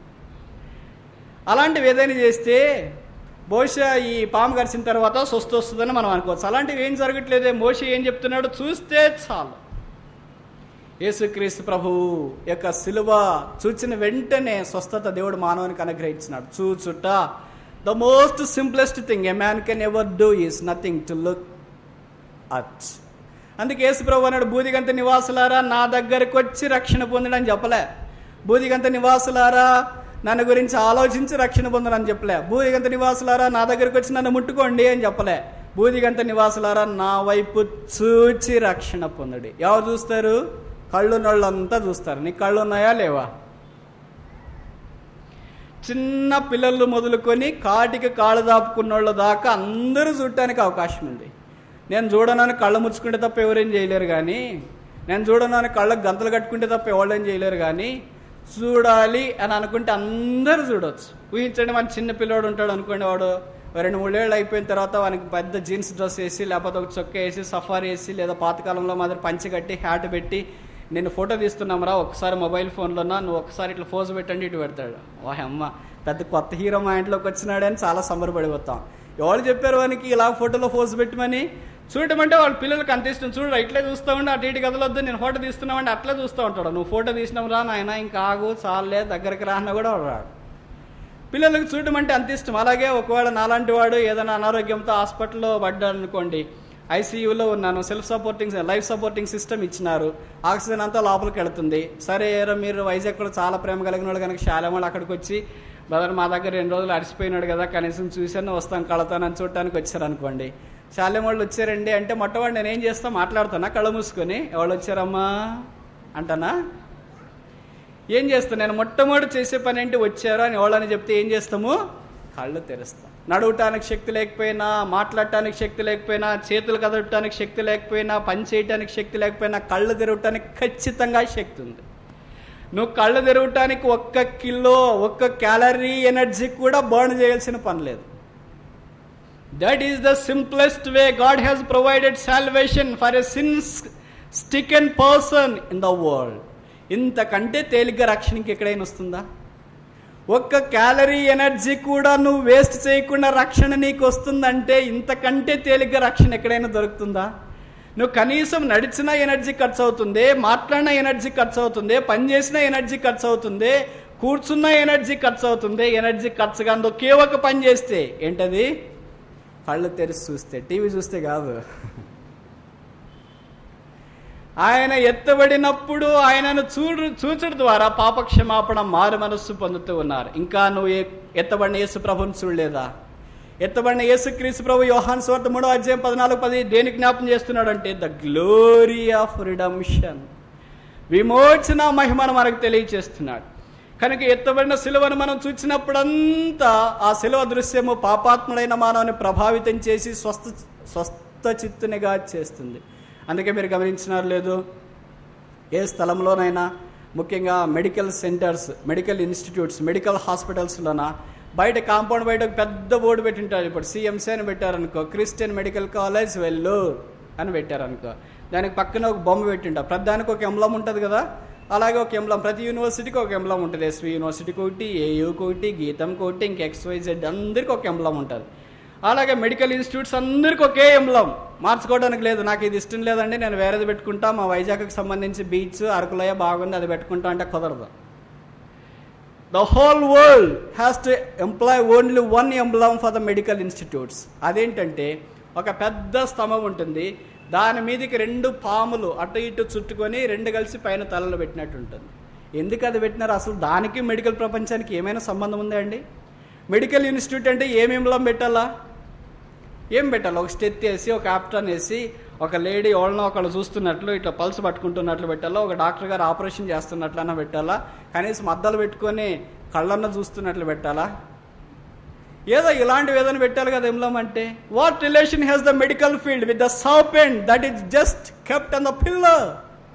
అలాంటివి ఏదైనా చేస్తే బహుశా ఈ పాము గడిచిన తర్వాత స్వస్థ వస్తుందని మనం అనుకోవచ్చు. అలాంటివి ఏం జరగట్లేదే. మోషే ఏం చెప్తున్నాడు? చూస్తే చాలు. యేసుక్రీస్తు ప్రభు యొక్క సిలువ చూచిన వెంటనే స్వస్థత దేవుడు మానవునికి అనుగ్రహించినాడు. చూచుట the most simplest thing a man can ever do is nothing to look at. అందుకే యేసు ప్రభు అన్నాడు, బూదిగంత నివాసులారా నా దగ్గరకు వచ్చి రక్షణ పొందడని చెప్పలే. బూదిగంత నివాసులారా నన్ను గురించి ఆలోచించి రక్షణ పొందడని చెప్పలే. బూదిగంత నివాసులారా నా దగ్గరకు వచ్చి నన్ను ముట్టుకోండి అని చెప్పలే. బూదిగంత నివాసులారా నా వైపు చూచి రక్షణ పొందడి. ఎవరు చూస్తారు? కళ్ళున్నోళ్ళంతా చూస్తారు. నీకు కళ్ళు ఉన్నాయా లేవా? చిన్న పిల్లలు మొదలుకొని కాటికి కాళ్ళు దాపుకున్నోళ్ళ దాకా అందరూ చూడటానికి అవకాశం ఉంది. నేను చూడనని కళ్ళు ముచ్చుకుంటే తప్ప ఎవరేం చేయలేరు, కానీ నేను చూడనని కళ్ళకు గంతలు కట్టుకుంటే తప్ప ఎవరేం చేయలేరు, కానీ చూడాలి అని అనుకుంటే అందరూ చూడవచ్చు. ఊహించండి, మన చిన్న పిల్లోడు ఉంటాడు అనుకోండి, వాడు 2-3 ఏళ్ళు అయిపోయిన తర్వాత వానికి పెద్ద జీన్స్ డ్రెస్ వేసి లేకపోతే ఒక చొక్కా వేసి సఫారీ వేసి లేదా పాతకాలంలో మాదిరి పంచి కట్టి హ్యాట్ పెట్టి నేను ఫోటో తీస్తున్నామరా ఒకసారి మొబైల్ ఫోన్లోనా, నువ్వు ఒకసారి ఇట్లా ఫోజ్ పెట్టండి ఇటు పెడతాడు. వాహ్ అమ్మ పెద్ద కొత్త హీరో మా ఇంట్లోకి వచ్చినాడని చాలా సంబరపడిపోతాం. ఎవరు చెప్పారు వానికి ఇలా ఫోటోలో ఫోజ్ పెట్టమని? చూడటం అంటే వాళ్ళ పిల్లలకి అంత ఇష్టం. చూడు ఇట్లే చూస్తూ ఉండి, అటు ఇటు కదలొద్దు, నేను ఫోటో తీస్తున్నామంటే అట్లా చూస్తూ ఉంటాడు. నువ్వు ఫోటో తీసినావు రా నాయన, ఇంకా ఆగు చాలే దగ్గరికి రాన్నా కూడా రాడు. పిల్లలకు చూడటం అంటే అంత ఇష్టం. అలాగే ఒకవేళ నాలాంటి వాడు ఏదైనా అనారోగ్యంతో హాస్పిటల్లో పడ్డాడు అనుకోండి, ఐసీయూలో ఉన్నాను, లైఫ్ సపోర్టింగ్ సిస్టమ్ ఇచ్చినారు, ఆక్సిజన్ అంతా లోపలికి వెళుతుంది. సరే మీరు వైజాగ్లో చాలా ప్రేమ కలిగిన వాళ్ళు కనుక శాలెమాళ్ళు అక్కడికి వచ్చి, బ్రదర్ మా దగ్గర 2 రోజులు అడిసిపోయినాడు కదా, కనీసం చూసాను వస్తాం కళతానని చూడటానికి వచ్చారనుకోండి. శాలెమాళ్ళు వచ్చారండి అంటే మొట్టమొదటి నేను ఏం చేస్తా? మాట్లాడుతానా కళ్ళు మూసుకొని? ఎవరు వచ్చారమ్మా అంటానా? ఏం చేస్తాను? నేను మొట్టమొదటి చేసే పని ఏంటి? వచ్చారు అని ఎవరని చెప్తే ఏం చేస్తాము? కళ్ళు తెరుస్తాం. నడవటానికి శక్తి లేకపోయినా, మాట్లాడటానికి శక్తి లేకపోయినా, చేతులు కదలటానికి శక్తి లేకపోయినా, పని చేయటానికి శక్తి లేకపోయినా, కళ్ళు తెరవటానికి ఖచ్చితంగా శక్తి ఉంది. నువ్వు కళ్ళు తెరవటానికి 1 కిలో 1 క్యాలరీ ఎనర్జీ కూడా బర్న్ చేయాల్సిన పని లేదు. That is the simplest way. God has provided salvation for a sins stricken person in the world. ఇంతకంటే తేలిగ్గా రక్షణకి ఎక్కడైనా వస్తుందా? 1 క్యాలరీ ఎనర్జీ కూడా నువ్వు వేస్ట్ చేయకుండా రక్షణ నీకు వస్తుందంటే ఇంతకంటే తేలిగ్గా రక్షణ ఎక్కడైనా దొరుకుతుందా? నువ్వు కనీసం నడిచిన ఎనర్జీ ఖర్చు అవుతుంది, మాట్లాడిన ఎనర్జీ ఖర్చు అవుతుంది, పని చేసిన ఎనర్జీ ఖర్చు అవుతుంది, కూర్చున్న ఎనర్జీ ఖర్చు అవుతుంది. ఎనర్జీ ఖర్చు కాదు ఒకే ఒక పని చేస్తే. ఏంటది? కళ్ళు తెరిచి చూస్తే, టీవీ చూస్తే కాదు. ఆయన ఎత్తబడినప్పుడు ఆయనను చూచడం ద్వారా పాపక్షమాపణ, మారు మనస్సు పొందుతూ ఉన్నారు. ఇంకా నువ్వు ఎత్తబడిన యేసు ప్రభుని చూడలేదా? ఎత్తబడిన యేసుక్రీస్తు ప్రభు యోహాను సువార్త 3:14-15 దేనికి జ్ఞాపం చేస్తున్నాడు అంటే ద గ్లోరీ ఆఫ్ రిడమ్షన్, విమోచన మహిమను మనకు తెలియచేస్తున్నాడు. కనుక ఎత్తబడిన సిలువను మనం చూసినప్పుడంతా ఆ సిలువ దృశ్యము పాపాత్ముడైన మానవుని ప్రభావితం చేసి స్వస్థ చిత్తునిగా చేస్తుంది. అందుకే మీరు గమనించినారు లేదు, ఏ స్థలంలోనైనా ముఖ్యంగా medical centres, medical institutes, medical హాస్పిటల్స్లోన బయట కాంపౌండ్ బయట ఒక పెద్ద బోర్డు పెట్టింటారు. ఇప్పుడు సిఎంసీ అని పెట్టారనుకో, క్రిస్టియన్ మెడికల్ కాలేజ్ వెల్లూర్ అని పెట్టారనుకో, దానికి పక్కన ఒక బొమ్మ పెట్టింటారు. ప్రతిదానికి ఒక ఎంబ్లం ఉంటుంది కదా, అలాగే ఒక ఎంబ్లం ప్రతి యూనివర్సిటీకి ఒక ఎంబ్లం ఉంటుంది. ఎస్వి యూనివర్సిటీకి ఒకటి, ఏయూకి ఒకటి, గీతంకి ఒకటి, ఇంక XYZ అందరికీ ఒక ఎంబ్లం ఉంటుంది. అలాగే మెడికల్ ఇన్స్టిట్యూట్స్ అందరికీ ఒకే ఎంబ్లం, మార్చుకోవడానికి లేదు. నాకు ఇది ఇష్టం లేదండి, నేను వేరేది పెట్టుకుంటా, మా వైజాగ్కి సంబంధించి బీచ్ అరకులయ బాగుంది అది పెట్టుకుంటా అంటే కుదరదు. The whole world has to employ only 1 emblem for the medical institutes. అదేంటంటే ఒక పెద్ద స్తంభం ఉంటుంది, దాని మీదకి 2 పాములు అటు ఇటు చుట్టుకొని 2 కలిసి పైన తలలు పెట్టినట్టు ఉంటుంది. ఎందుకు అది పెట్టినారు? అసలు దానికి మెడికల్ ప్రపంచానికి ఏమైనా సంబంధం ఉందా అండి? మెడికల్ ఇన్స్టిట్యూట్ అంటే ఏం ఎంబ్లం పెట్టాలా? ఏం పెట్టాలి? ఒక స్టెత్ వేసి, ఒక ఆప్టాన్ వేసి, ఒక లేడీ ఎవరినో ఒకళ్ళు చూస్తున్నట్లు ఇట్లా పల్స్ పట్టుకుంటున్నట్లు పెట్టాలా? ఒక డాక్టర్ గారు ఆపరేషన్ చేస్తున్నట్లన్నా పెట్టాలా? కనీసం అద్దాలు పెట్టుకొని కళ్ళన్న చూస్తున్నట్లు పెట్టాలా? ఏదో ఇలాంటివి ఏదైనా పెట్టాలి కదా ఎంబ్లం అంటే. What relation has the medical field with the serpent that is just kept on the pillar?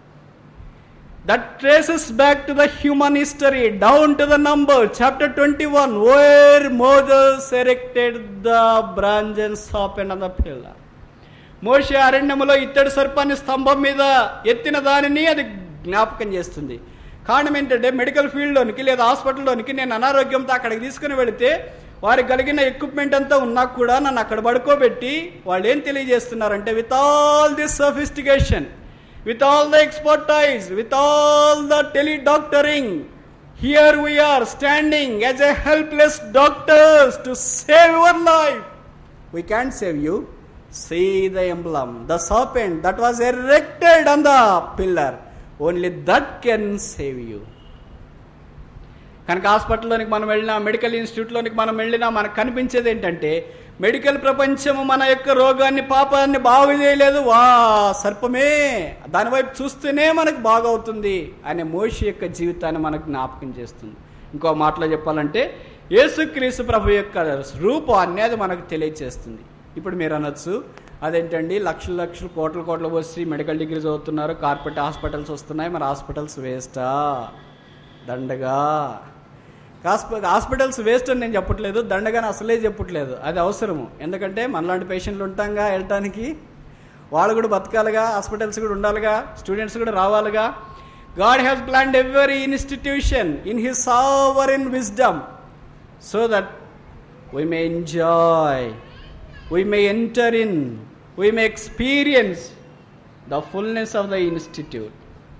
That traces back to the human history, down to the number, chapter 21, where Moses erected the brazen serpent on the pillar. Moshe అరణ్యములో ఇత్తడి సర్పాన్ని స్తంభం మీద ఎత్తిన దానిని అది జ్ఞాపకం చేస్తుంది. కారణం ఏంటంటే మెడికల్ ఫీల్డ్లోనికి లేదా హాస్పిటల్లోనికి నేను అనారోగ్యంతో అక్కడికి తీసుకుని వెళితే వారికి కలిగిన ఎక్విప్మెంట్ అంతా ఉన్నా కూడా నన్ను అక్కడ పడుకోబెట్టి వాళ్ళు ఏం తెలియజేస్తున్నారంటే with all this sophistication, with all the expertise, with all the tele-doctoring, here we are standing as a helpless doctors to save your life. We can't save you. See the emblem, the serpent that was erected on the pillar. Only that can save you. కనుక హాస్పిటల్లోనికి మనం వెళ్ళినా, medical ఇన్స్టిట్యూట్లోనికి మనం వెళ్ళినా మనకు కనిపించేది ఏంటంటే medical ప్రపంచము మన యొక్క రోగాన్ని, పాపాన్ని బాగు చేయలేదు, వా సర్పమే దానివైపు చూస్తేనే మనకు బాగవుతుంది అనే మోషే యొక్క జీవితాన్ని మనకు జ్ఞాపకం చేస్తుంది. ఇంకో మాటలో చెప్పాలంటే యేసుక్రీస్తు ప్రభు యొక్క రూపాన్ని అది మనకు తెలియచేస్తుంది. ఇప్పుడు మీరు అనొచ్చు, అదేంటండి లక్షలు లక్షలు కోట్లు పోసి మెడికల్ డిగ్రీ చదువుతున్నారు, కార్పొరేట్ హాస్పిటల్స్ వస్తున్నాయి, మరి హాస్పిటల్స్ వేస్టా? దండగా హాస్పిటల్స్ వేస్ట్ అని నేను చెప్పట్లేదు, దండగాని అసలే చెప్పట్లేదు. అది అవసరము. ఎందుకంటే మనలాంటి పేషెంట్లు ఉంటాంగా వెళ్ళటానికి, వాళ్ళు కూడా బతకాలిగా, హాస్పిటల్స్ కూడా ఉండాలిగా, స్టూడెంట్స్ కూడా రావాలిగా. God has planned every institution in his sovereign wisdom so that we may enjoy, we may enter in, we may experience the fullness of the institute.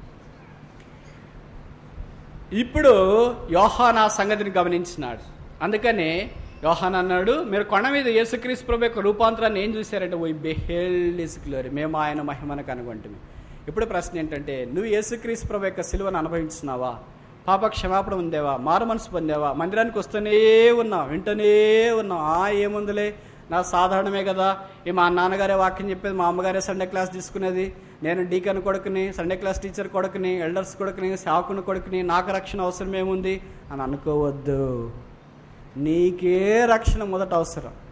ఇప్పుడు యోహాను ఆ సంగతిని గమనించినాడు. అందుకనే యోహాను అన్నాడు, మీరు కొండ మీద యేసుక్రీస్తు ప్రభు యొక్క రూపాంతరాన్ని ఏం చూశారంటే వీ బిహెల్డ్ హిస్ గ్లోరీ, మేము ఆయన మహిమను కనుగొంటిమి. ఇప్పుడు ప్రశ్న ఏంటంటే, నువ్వు యేసుక్రీస్తు ప్రభు యొక్క సిలువను అనుభవించున్నావా? పాప క్షమాపణ ఉందేవా? మారు మనసు పొందేవా? మందిరానికి వస్తూనే ఉన్నావు, వింటూనే ఉన్నావు, ఏముందిలే నా సాధారణమే కదా, మా నాన్నగారే వాక్యం చెప్పేది, మా అమ్మగారే సండే క్లాస్ తీసుకునేది, నేను డీకన్ కొడుకుని, సండే క్లాస్ టీచర్ కొడుకుని, ఎల్డర్స్ కొడుకుని, సేవకుని కొడుకుని, నాకు రక్షణ అవసరం ఏముంది అని అనుకోవద్దు. నీకే రక్షణ మొదట అవసరం.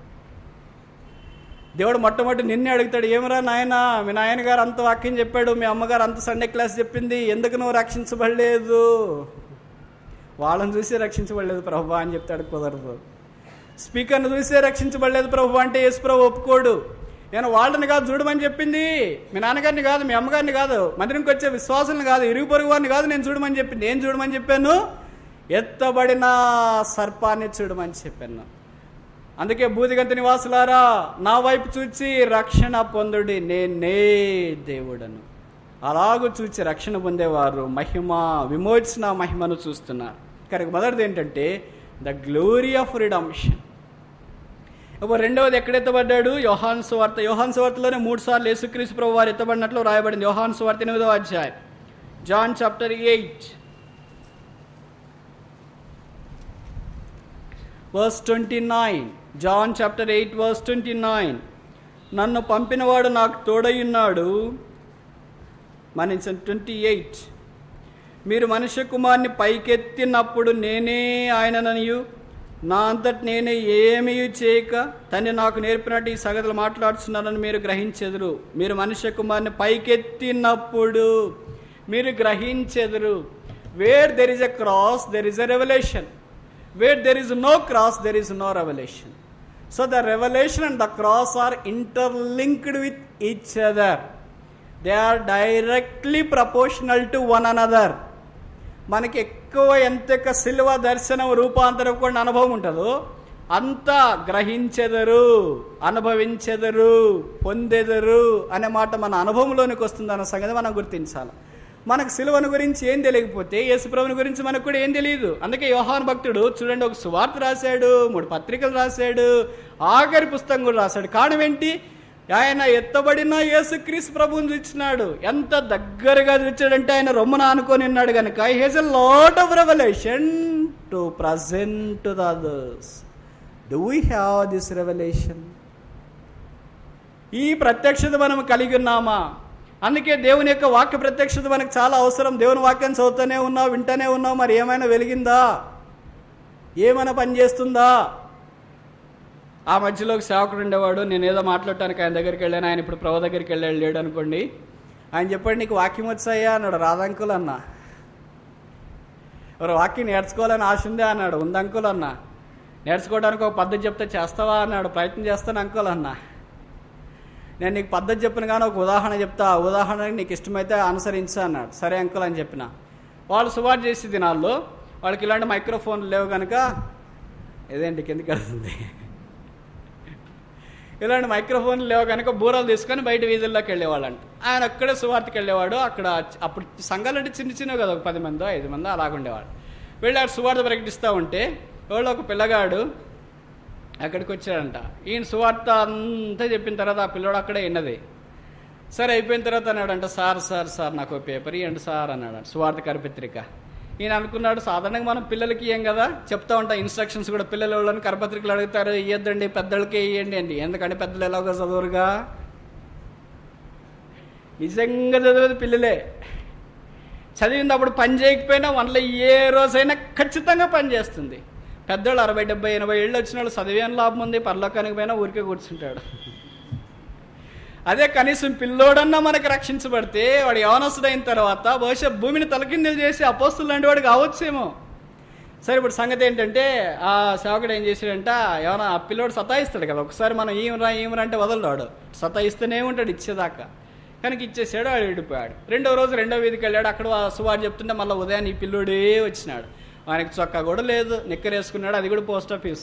దేవుడు మొట్టమొదటి నిన్నే అడుగుతాడు, ఏమరా నాయన, మీ నాయనగారు అంత వాక్యం చెప్పాడు, మీ అమ్మగారు అంత సండే క్లాస్ చెప్పింది, ఎందుకు నువ్వు రక్షించబడలేదు? వాళ్ళని చూసి రక్షించబడలేదు ప్రభు అని చెప్తాడు. కుదరదు. స్పీకర్ని చూసే రక్షించబడలేదు ప్రభు అంటే యేసు ప్రభు ఒప్పుకోడు. నేను వాళ్ళని కాదు చూడమని చెప్పింది, మీ నాన్నగారిని కాదు, మీ అమ్మగారిని కాదు, మందిరంకి వచ్చే విశ్వాసులను కాదు, ఇరుగు పొరుగు వారిని కాదు నేను చూడమని చెప్పింది. ఏం చూడమని చెప్పాను? ఎత్తబడిన సర్పాన్ని చూడమని చెప్పాను. అందుకే భూదిగంత నివాసులారా, నా వైపు చూచి రక్షణ పొందుడి, నేనే దేవుడను. అలాగూ చూచి రక్షణ పొందేవారు మహిమ, విమోచన మహిమను చూస్తున్నారు. కనుక మొదటిది ఏంటంటే ద గ్లోరీ ఆఫ్ రిడమ్షన్. ఇప్పుడు రెండవది ఎక్కడ ఎత్తబడ్డాడు? యోహాను సువార్త. యోహాను సువార్తలోనే 3 సార్లు యేసుక్రీస్తు ప్రభు వారు ఎత్తబడినట్లు రాయబడింది. యోహాను సువార్త 8వ అధ్యాయం, John chapter 8 verse 29. John chapter 8 verse 29. నన్ను పంపినవాడు నాకు తోడయ్యున్నాడు. మనించండి 28. మీరు మనుష్య కుమారుని పైకెత్తినప్పుడు నేనే ఆయనననియు నా అంతటి నేనే ఏమీ చేయక తండ్రి నాకు నేర్పినట్టు ఈ సంగతులు మాట్లాడుతున్నానని మీరు గ్రహించెదరు. మీరు మనుష్య కుమారుని పైకెత్తినప్పుడు మీరు గ్రహించెదరు. Where there is a cross there is a revolution. Where there is no cross, there is no revelation. So the revelation and the cross are interlinked with each other. They are directly proportional to one another. మనకి ఎంత శిలువ దర్శనం, రూపాంతరం కూడా అనుభవం ఉంటుందో అంతా గ్రహించెదరు, అనుభవించెదరు, పొందెదరు అనే మాట మన అనుభవంలోనికి వస్తుంది అన్న సంగతి మనం గుర్తించాలి. మనకు సిలువను గురించి ఏం తెలియకపోతే యేసుప్రభుని గురించి మనకు కూడా ఏం తెలియదు. అందుకే యోహాను భక్తుడు చూడండి, ఒక సువార్త రాశాడు, 3 పత్రికలు రాశాడు, ఆఖరి పుస్తకం కూడా రాశాడు. కారణం ఏంటి? ఆయన ఎత్తబడిన యేసుక్రీస్తు ప్రభువుని చూచినాడు. ఎంత దగ్గరగా చూచాడంటే ఆయన రొమ్మన ఆనుకొని ఉన్నాడు కనుక he has a lot of revolution to present to the others. Do we have this revolution? ఈ ప్రత్యక్షత మనం కలిగి ఉన్నామా? అందుకే దేవుని యొక్క వాక్య ప్రత్యక్షత మనకు చాలా అవసరం. దేవుని వాక్యం చదువుతూనే ఉన్నావు, వింటూనే ఉన్నావు, మరి ఏమైనా వెలిగిందా? ఏమైనా పని చేస్తుందా? ఆ మధ్యలో ఒక సేవకుడు ఉండేవాడు. నేను ఏదో మాట్లాడటానికి ఆయన దగ్గరికి వెళ్ళాను. ఆయన ఇప్పుడు ప్రభు దగ్గరికి లేడు అనుకోండి. ఆయన చెప్పాడు, నీకు వాక్యం వచ్చాయా అన్నాడు. రాదంకులు అన్నా. ఎవరు వాక్యం నేర్చుకోవాలని ఆశ ఉందే అన్నాడు. ఉంది అంకుల్ అన్నా. నేర్చుకోవడానికి ఒక పద్ధతి చెప్తే చేస్తావా అన్నాడు. ప్రయత్నం చేస్తాను అంకుల్ అన్నా. నేను నీకు పద్ధతి చెప్పిన కానీ ఒక ఉదాహరణ చెప్తా, ఉదాహరణకి నీకు ఇష్టమైతే అనుసరించా అన్నాడు. సరే అంకుల్ అని చెప్పిన. వాళ్ళు సువార్త చేసే దినాల్లో వాళ్ళకి ఇలాంటి మైక్రోఫోన్లు లేవు కనుక, ఇదేంటి కిందకి వెళ్తుంది, ఇలాంటి మైక్రోఫోన్లు లేవు కనుక బూరలు తీసుకొని బయట వీధుల్లోకి వెళ్ళేవాళ్ళంట. ఆయన అక్కడే సువార్తకి వెళ్ళేవాడు. అక్కడ అప్పుడు సంఘాలు అంటే చిన్న చిన్నవి కదా, ఒక 10 మందో 5 మందో అలాగుండేవాడు. వెళ్ళి ఆడు సువార్త ప్రకటిస్తూ ఉంటే ఎవడో ఒక పిల్లగాడు అక్కడికి వచ్చాడంట. ఈయన సువార్త అంతా చెప్పిన తర్వాత ఆ పిల్లడు అక్కడే విన్నది. సరే అయిపోయిన తర్వాత అన్నాడంట, సార్ నాకు పేపర్ ఇవ్వండి సార్ అన్నాడు. సువార్త కరపత్రిక. ఈయన అనుకున్నాడు, సాధారణంగా మనం పిల్లలకి ఇయ్యం కదా, చెప్తా ఉంటాం ఇన్స్ట్రక్షన్స్ కూడా. పిల్లలు వాళ్ళని కరపత్రికలు అడుగుతారు, ఇయ్యొద్దండి పెద్దలకే ఇవ్వండి అండి. ఎందుకంటే పెద్దలు ఎలాగో చదువురుగా. నిజంగా చదివేది పిల్లలే. చదివినప్పుడు పని చేయకపోయినా వాళ్ళ ఏ రోజైనా ఖచ్చితంగా పని చేస్తుంది. పెద్దవాళ్ళు 60, 70, 80 ఏళ్ళు వచ్చిన వాళ్ళు చదివేం లాభం ఉంది? పరలోకానికి పోయినా ఊరికే కూర్చుంటాడు. అదే కనీసం పిల్లోడన్నా మనకు రక్షించబడితే వాడు యవనస్తుడైన తర్వాత బహుశా భూమిని తలకిందులు చేసి అపోస్తులు లాంటి వాడు కావచ్చేమో. సరే ఇప్పుడు సంగతి ఏంటంటే ఆ సేవకుడు ఏం చేశాడంట, ఏమన్నా ఆ పిల్లోడు సతాయిస్తాడు కదా, ఒకసారి మనం ఏమరా అంటే వదలడాడు, సతాయిస్తూనే ఉంటాడు ఇచ్చేదాకా. కనుక ఇచ్చేసాడు, వాడు విడిపోయాడు. రెండో రోజు రెండో వీధికి వెళ్ళాడు. అక్కడ సువార్త చెప్తుంటే మళ్ళీ ఉదయాన్ని ఈ పిల్లోడే వచ్చినాడు. ఆయనకి చొక్కా కూడా లేదు, నిక్కరేసుకున్నాడు, అది కూడా పోస్ట్ ఆఫీస్.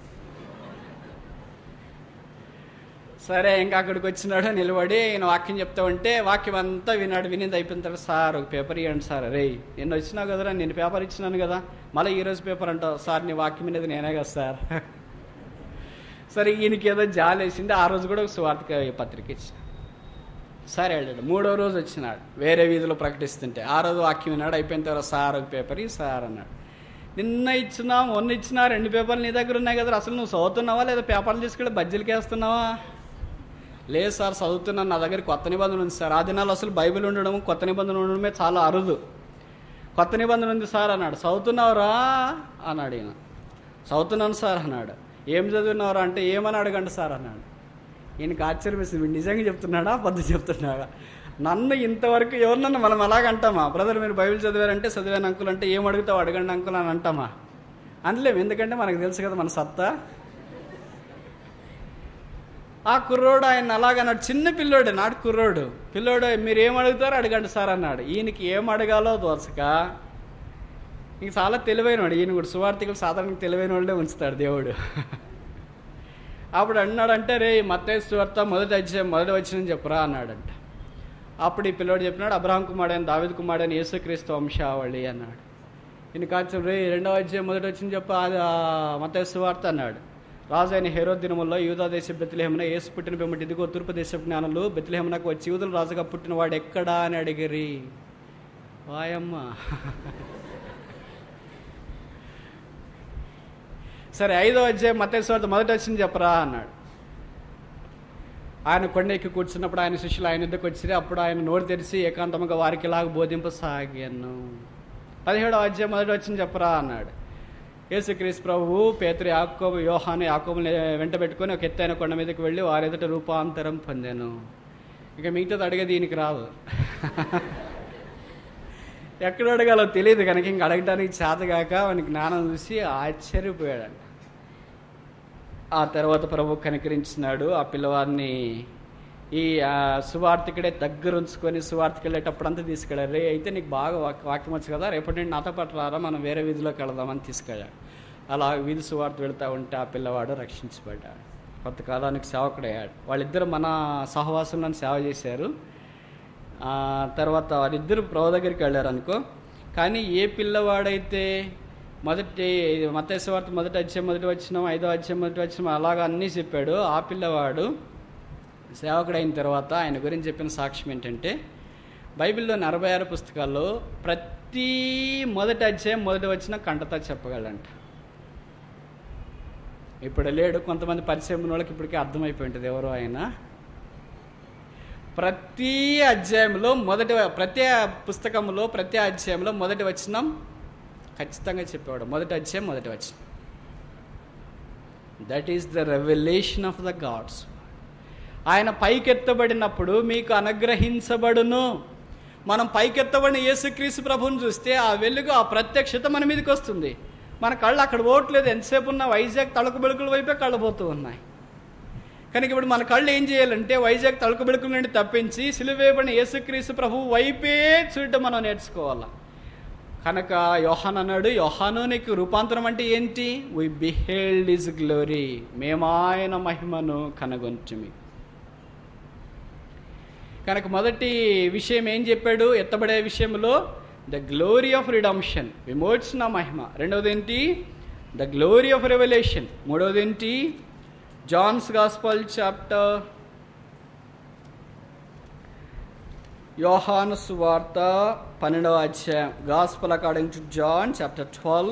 సరే ఇంకా అక్కడికి వచ్చినాడు, నిలబడి ఈయన వాక్యం చెప్తా ఉంటే వాక్యం అంతా విన్నాడు. వినింది అయిపోయిన తర్వాత, సార్ ఒక పేపర్ ఇవ్వండి సార్. రే నిన్న వచ్చినావు కదరా, నేను పేపర్ ఇచ్చినాను కదా, మళ్ళీ ఈరోజు పేపర్ అంటావు. సార్ నీ వాక్యం అనేది నేనే కదా సార్. సరే ఈయనకి ఏదో జాలి వేసింది. ఆ రోజు కూడా ఒక సువార్త పత్రిక ఇచ్చిన. సరే వెళ్ళాడు. 3వ రోజు వచ్చినాడు, వేరే వీధిలో ప్రకటిస్తుంటే. ఆ రోజు వాక్యం విన్నాడు. అయిపోయిన తర్వాత, సార్ ఒక పేపర్ సార్ అన్నాడు. నిన్న ఇచ్చినా మొన్న ఇచ్చినా 2 పేపర్లు నీ దగ్గర ఉన్నాయి కదా, అసలు నువ్వు చదువుతున్నావా లేదా పేపర్లు తీసుకెళ్ళి బజ్జీలకి వేస్తున్నావా? లేదు సార్ చదువుతున్నాను, నా దగ్గర కొత్త నిబంధన ఉంది సార్. ఆ దినాలు అసలు బైబిల్ ఉండడం, కొత్త నిబంధన ఉండడమే చాలా అరుదు. కొత్త నిబంధన ఉంది సార్ అన్నాడు. చదువుతున్నావురా అన్నాడు ఈయన. చదువుతున్నాను సార్ అన్నాడు. ఏం చదివినావురా అంటే, ఏమని అడగండి సార్ అన్నాడు. ఈయనకి ఆశ్చర్యం వేసింది, వీడు నిజంగా చెప్తున్నాడా అబద్ధం చెప్తున్నాడా? నన్ను ఇంతవరకు ఎవరినన్నా మనం అలాగంటామా? బ్రదర్ మీరు బైబిల్ చదివారంటే చదివాను అంకుల్ అంటే ఏం అడుగుతావు అడగండి అంకుల్ అని అంటామా? అనలేము, ఎందుకంటే మనకు తెలుసు కదా మన సత్తా. ఆ కుర్రోడు ఆయన అలాగన్నాడు, చిన్న పిల్లోడు, నాటి కుర్రోడు. పిల్లోడు మీరు ఏం అడుగుతారో అడగండి సార్ అన్నాడు. ఈయనకి ఏం అడగాలో దోసక ఇంక చాలా తెలివైనవాడు ఈయన కూడా. సువార్థికులు సాధారణంగా తెలివైన వాళ్ళే ఉంచుతాడు దేవుడు. అప్పుడు అన్నాడంటే, రే మత్తయి సువార్త 1వ అధ్యాయం 1వ వచనం చెప్పురా అన్నాడంట. అప్పుడు ఈ పిల్లోడు చెప్పినాడు, అబ్రహాం కుమారుడైన దావీదు కుమారుడైన యేసుక్రీస్తు వంశావళి అన్నాడు. ఈయన కాచం, రే 2వ అధ్యాయం 1వ వచనం చెప్పు మత్తయి సువార్త అన్నాడు. రాజు అయిన హేరోదు దినముల్లో యూదా దేశ బెత్లెహేమున యేసు పుట్టిన పిమ్మట ఇదిగో తూర్పు దేశ జ్ఞానులు బెత్లెహేమునకు వచ్చి యూదుల రాజుగా పుట్టినవాడు ఎక్కడా అని అడిగిరి. వాయమ్మ. సరే 5వ అధ్యాయం మత్తయి సువార్త 1వ వచనం చెప్పరా అన్నాడు. ఆయన కొండెక్కి కూర్చున్నప్పుడు ఆయన శిష్యులు ఆయన యుద్ధకు వచ్చి అప్పుడు ఆయన నోరు తెరిచి ఏకాంతముగా వారికి ఇలాగ బోధింపసాగాను. 17వ అధ్యాయం 1వ వచనం చెప్పరా అన్నాడు. యేసుక్రీస్తు ప్రభువు పేతురు యాకోబు యోహాను యాకోబుని వెంట పెట్టుకొని ఒక ఎత్తైన కొండ మీదకి వెళ్ళి వారి ఎదుట రూపాంతరం పొందాను. ఇక మిగతాది అడిగేది దీనికి రాదు. ఎక్కడ అడగాలో తెలియదు కనుక ఇంక అడగడానికి చేతగాక వానికి జ్ఞానం చూసి ఆశ్చర్యపోయాడంట. ఆ తర్వాత ప్రభు కనికరించినాడు. ఆ పిల్లవాడిని ఈ సువార్థికుడే దగ్గర ఉంచుకొని సువార్తకి వెళ్ళేటప్పుడు తీసుకెళ్ళారు. రే అయితే నీకు బాగా వాక్యం వచ్చు కదా, రేపటి నుండి నాతో పాటు రారా, మనం వేరే వీధిలోకి వెళదామని తీసుకెళ్ళాడు. అలా వీధి సువార్త వెళ్తూ ఉంటే ఆ పిల్లవాడు రక్షించబడ్డాడు, కొంతకాలానికి సేవకుడయ్యాడు. వాళ్ళిద్దరు మన సహవాసంలో సేవ చేశారు. తర్వాత వాళ్ళిద్దరు ప్రభు దగ్గరికి వెళ్ళారు అనుకో. కానీ ఏ పిల్లవాడైతే మత్తయి సువార్త 1వ అధ్యాయం 1వ వచనం 5వ అధ్యాయం 1వ వచనం అలాగా అన్నీ చెప్పాడు, ఆ పిల్లవాడు సేవకుడైన తర్వాత ఆయన గురించి చెప్పిన సాక్ష్యం ఏంటంటే, బైబిల్లోని 66 పుస్తకాల్లో ప్రతి 1వ అధ్యాయం 1వ వచనం కంటతా చెప్పగలంట. ఇప్పుడు లేడు, కొంతమంది పరిచయం ఉన్న వాళ్ళకి ఇప్పటికే అర్థమైపోయి ఉంటుంది ఎవరో ఆయన. ప్రతి అధ్యాయంలో ప్రతి పుస్తకంలో ప్రతి అధ్యాయంలో 1వ వచనం ఖచ్చితంగా చెప్పేవాడు. 1వ అధ్యాయం 1వ వచనం. That is the revolution of the God's. ఆయన పైకెత్తబడినప్పుడు మీకు అనుగ్రహించబడును. మనం పైకెత్తబడిన యేసుక్రీస్తు ప్రభువుని చూస్తే ఆ వెలుగు, ఆ ప్రత్యక్షత మన మీదకి వస్తుంది. మన కళ్ళు అక్కడ పోవట్లేదు, ఎంతసేపు ఉన్న వైజాగ్ తళుకు బెళుకుల వైపే కళ్ళు పోతూ ఉన్నాయి. కనుక ఇప్పుడు మన కళ్ళు ఏం చేయాలంటే వైజాగ్ తళుకు బెళుకుల నుండి తప్పించి సిలువేయబడిన యేసుక్రీస్తు ప్రభువు వైపే చూడటం మనం నేర్చుకోవాలా. కనుక యోహాను అన్నాడు, యోహాను నీకు రూపాంతరం అంటే ఏంటి? వి బిహేల్డ్ హిస్ గ్లోరీ, మేము ఆయన మహిమను కనుగొంటిమి. కనుక మొదటి విషయం ఏం చెప్పాడు? ఎత్తబడే విషయంలో ద గ్లోరీ ఆఫ్ రిడమ్షన్, విమోచన మహిమ. రెండవది ఏంటి? The glory of revolution. మూడవది ఏంటి? జాన్స్ గాస్పల్ చాప్టర్, యోహాను సువార్త 12వ అధ్యాయం, gospel according to John chapter 12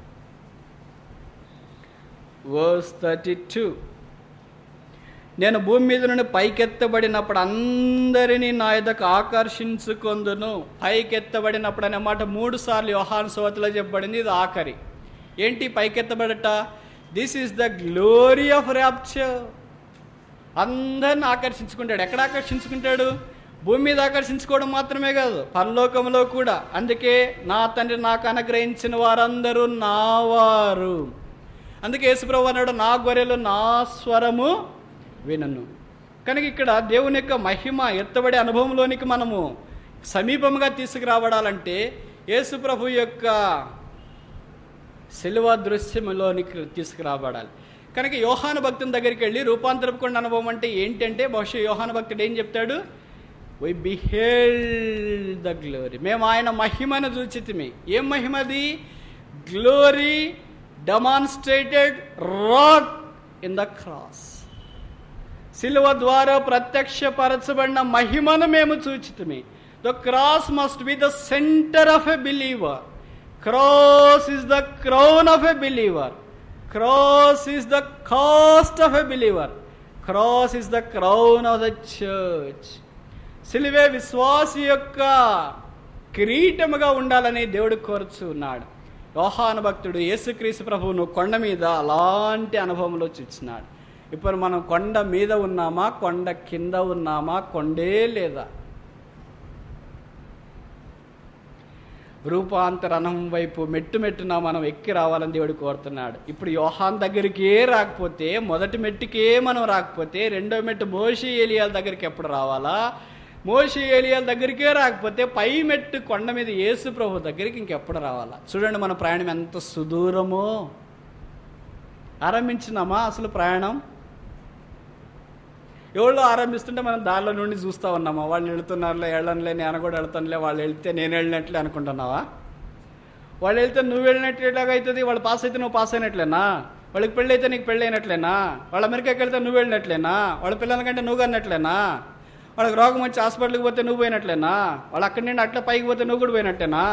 verse 32. నేను భూమి మీద నుండి పైకెత్తబడినప్పుడు అందరినీ నా యొద్దకు ఆకర్షించుకొందును. పైకెత్తబడినప్పుడు అనే మాట 3 సార్లు యోహాను సువార్తలో చెప్పబడింది. ఇది ఆఖరి. ఏంటి పైకెత్తబడట? This is the glory of rapture. అందరిని ఆకర్షించుకుంటాడు. ఎక్కడ ఆకర్షించుకుంటాడు? భూమి మీద ఆకర్షించుకోవడం మాత్రమే కాదు, పరలోకంలో కూడా. అందుకే నా తండ్రి నాకు అనుగ్రహించిన వారందరూ నావారు. అందుకే యేసుప్రభువు అన్నాడు, నా గొర్రెలు నా స్వరము వినను. కనుక ఇక్కడ దేవుని యొక్క మహిమ ఎత్తబడే అనుభవంలోనికి మనము సమీపంగా తీసుకురాబడాలంటే యేసుప్రభు యొక్క శిలువ దృశ్యంలోనికి తీసుకురాబడాలి. కనుక యోహాను భక్తుని దగ్గరికి వెళ్ళి రూపాంతరపుకొండ అనుభవం అంటే ఏంటంటే, బహుశా యోహాను భక్తుడు ఏం చెప్తాడు? వి బిహేల్డ్ ద గ్లోరీ, మేము ఆయన మహిమను చూచితిమి. ఏం మహిమది? Glory demonstrated wrought in the cross. శిలువ ద్వారా ప్రత్యక్షపరచబడిన మహిమను మేము చూచితిమి. The cross must be the centre of a believer. Cross is the crown of a believer. Cross is the cost of a believer. Cross is the crown of the church. సిలువే విశ్వాసి యొక్క కిరీటముగా ఉండాలని దేవుడు కోరుచున్నాడు. యోహాను భక్తుడు యేసుక్రీస్తు ప్రభువును కొండ మీద అలాంటి అనుభవంలో చూచినాడు. ఇప్పుడు మనం కొండ మీద ఉన్నామా, కొండ కింద ఉన్నామా, కొండే లేదా? రూపాంతరణం వైపు మెట్టున మనం ఎక్కి రావాలని దేవుడు కోరుతున్నాడు. ఇప్పుడు యోహాన్ దగ్గరికే రాకపోతే, మొదటి మెట్టుకే మనం రాకపోతే, రెండో మెట్టు మోషే ఏలియాల దగ్గరికి ఎప్పుడు రావాలా? మోషే ఏలియాల దగ్గరికే రాకపోతే పై మెట్టు కొండ మీద యేసు ప్రభు దగ్గరికి ఇంకెప్పుడు రావాలా? చూడండి మన ప్రయాణం ఎంత సుదూరమో. ఆరంభించినామా అసలు ప్రయాణం? ఎవళ్ళు ఆరంభిస్తుంటే మనం దారిలో నుండి చూస్తూ ఉన్నామా? వాళ్ళు వెళుతున్నారులే, వెళ్ళనులే, నేను కూడా వెళ్తానులే, వాళ్ళు వెళ్తే నేను వెళ్ళినట్లే అనుకుంటున్నావా? వాళ్ళు వెళ్తే నువ్వు వెళ్ళినట్లు ఎలాగవుతుంది? వాళ్ళు పాస్ అయితే నువ్వు పాస్ అయినట్లేనా? వాళ్ళకి పెళ్ళి అయితే నీకు పెళ్ళి అయినట్లేనా? వాళ్ళు అమెరికాకి వెళ్తే నువ్వు వెళ్ళినట్లేనా? వాళ్ళ పిల్లల కంటే నువ్వు అన్నట్లేనా? వాళ్ళకి రోగం వచ్చి హాస్పిటల్కి పోతే నువ్వు పోయినట్లేనా? వాళ్ళు అక్కడి నుండి అట్లా పైకి పోతే నువ్వు కూడా పోయినట్టేనా?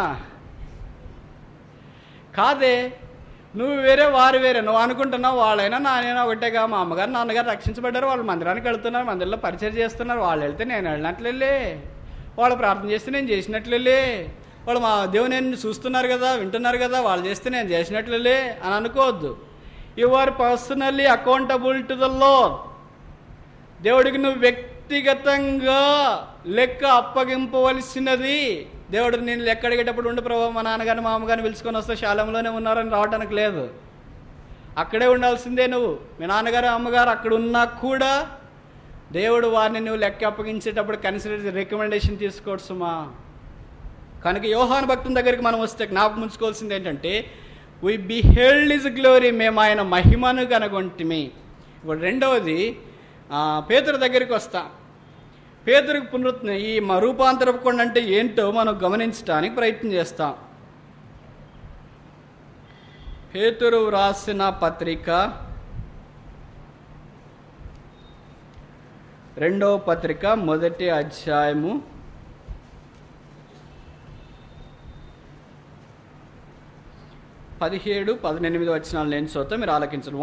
కాదే, నువ్వు వేరే వారు వేరే. నువ్వు అనుకుంటున్నావు వాళ్ళైనా నానైనా ఒకటేగా, మా అమ్మగారు నాన్నగారు రక్షించబడ్డారు, వాళ్ళు మందిరానికి వెళ్తున్నారు, మందిరంలో పరిచయం చేస్తున్నారు, వాళ్ళు వెళ్తే నేను వెళ్ళినట్లే, వాళ్ళు ప్రార్థన చేస్తే నేను చేసినట్లే, వాళ్ళు మా దేవుని చూస్తున్నారు కదా, వింటున్నారు కదా, వాళ్ళు చేస్తే నేను చేసినట్లే అని అనుకోవద్దు. You are personally accountable to the Lord. దేవుడికి నువ్వు వ్యక్తిగతంగా లెక్క అప్పగింపవలసినది. దేవుడు నేను లెక్క అడిగేటప్పుడు ఉండి ప్రభావ మా నాన్నగారిని మా అమ్మగారిని పిలుచుకొని వస్తే శాలంలోనే ఉన్నారని రావడానికి లేదు. అక్కడే ఉండాల్సిందే నువ్వు. మీ నాన్నగారు అమ్మగారు అక్కడ ఉన్నా కూడా దేవుడు వారిని నువ్వు లెక్క అప్పగించేటప్పుడు కన్సిడర్ రికమెండేషన్ తీసుకోవచ్చు సుమా. కనుక యోహాను భక్తుని దగ్గరికి మనం వస్తే జ్ఞాపకం ఉంచుకోవాల్సింది ఏంటంటే, వి బిహెల్డ్ హిస్ గ్లోరీ, మేము ఆయన మహిమను కనుగొంటిమి. ఇప్పుడు రెండవది పేతురు దగ్గరికి వస్తాం. పేతురుకు ఈ రూపాంతరపు కొండ అంటే ఏంటో మనం గమనించడానికి ప్రయత్నం చేస్తాం. పేతురు వ్రాసిన పత్రిక 2వ పత్రిక 1వ అధ్యాయము 17-18 వచనాలు నేను చదువుతా, మీరు ఆలకించండి.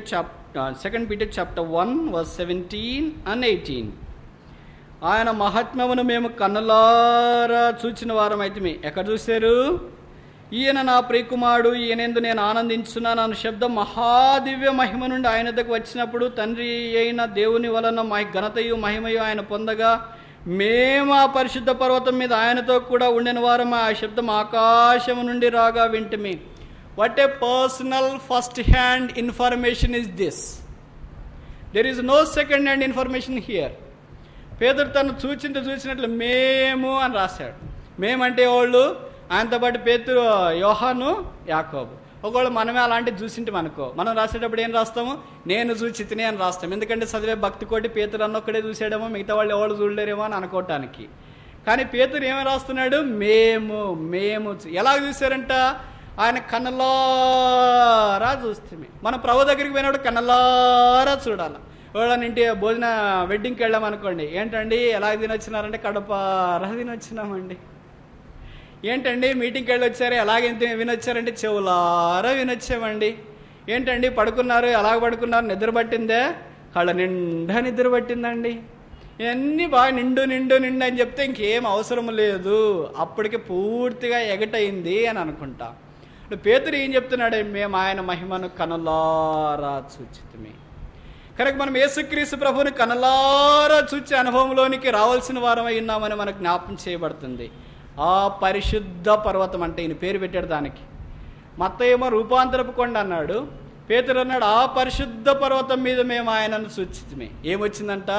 2 Peter chapter 1 verse 17 and 18. ఆయన మహాత్మ్యమును మేము కన్నులారా చూచిన వారం అయితే. ఎక్కడ చూశారు? ఈయన నా ప్రియకుమారుడు, ఈయనందు నేను ఆనందించున్నాను అన్న శబ్దం మహాదివ్య మహిమ నుండి ఆయన దగ్గరకు వచ్చినప్పుడు తండ్రి అయిన దేవుని వలన ఘనతయు మహిమయు ఆయన పొందగా మేము ఆ పరిశుద్ధ పర్వతం మీద ఆయనతో కూడా ఉండిన వారం ఆ శబ్దం ఆకాశము నుండి రాగా వింటిమి. What a personal first hand information is this. There is no second hand information here. Peturu తను చూసినట్లు మేము అని రాశాడు. మేమంటే వాళ్ళు ఆయనతో పాటు పేతురు, యోహాను, యాకోబు. ఒకవేళ మనమే అలాంటివి చూసింటే అనుకో, మనం రాసేటప్పుడు ఏం రాస్తాము? నేను చూచితిని అని రాస్తాం. ఎందుకంటే చదివే భక్తి కోటి పేతురు అన్నొక్కడే చూసాడేమో, మిగతా వాళ్ళు ఎవరు చూడలేరేమో అని అనుకోవటానికి. కానీ పేతురు ఏమి రాస్తున్నాడు? మేము. ఎలా చూశారంట? ఆయన కన్నులారా చూస్తే. మనం ప్రభు దగ్గరికి పోయినప్పుడు కన్నులారా చూడాలి. ఎవరైనా ఇంటి భోజన వెడ్డింగ్కి వెళ్ళామనుకోండి, ఏంటండి ఎలా తినొచ్చినారంటే కడపారా తినొచ్చినామండి. ఏంటండి మీటింగ్కి వెళ్ళి వచ్చారు, ఎలాగైతే వినొచ్చారంటే చెవులారా వినొచ్చామండి. ఏంటండి పడుకున్నారు, ఎలాగ పడుకున్నారు, నిద్ర పట్టిందే, కళ్ళ నిండా నిద్ర పట్టిందండి. ఇవన్నీ బాగా నిండు అని చెప్తే ఇంకేం అవసరం లేదు, అప్పటికి పూర్తిగా ఎగటయింది అని అనుకుంటా. ఇప్పుడు పేతురు ఏం చెప్తున్నాడు? మేము ఆయన మహిమను కనులారా చూచితిమి. కనుక మనం యేసుక్రీస్తు ప్రభువుని కనులారా చూచే అనుభవంలోనికి రావాల్సిన వారమై ఉన్నామని మనకు జ్ఞాపకం చేయబడుతుంది. ఆ పరిశుద్ధ పర్వతం అంటే ఈయన పేరు పెట్టాడు దానికి. మత్తయేమో రూపాంతరపు కొండ అన్నాడు, పేతురు అన్నాడు ఆ పరిశుద్ధ పర్వతం మీద మేము ఆయనను చూచితిమి. ఏమొచ్చిందంట?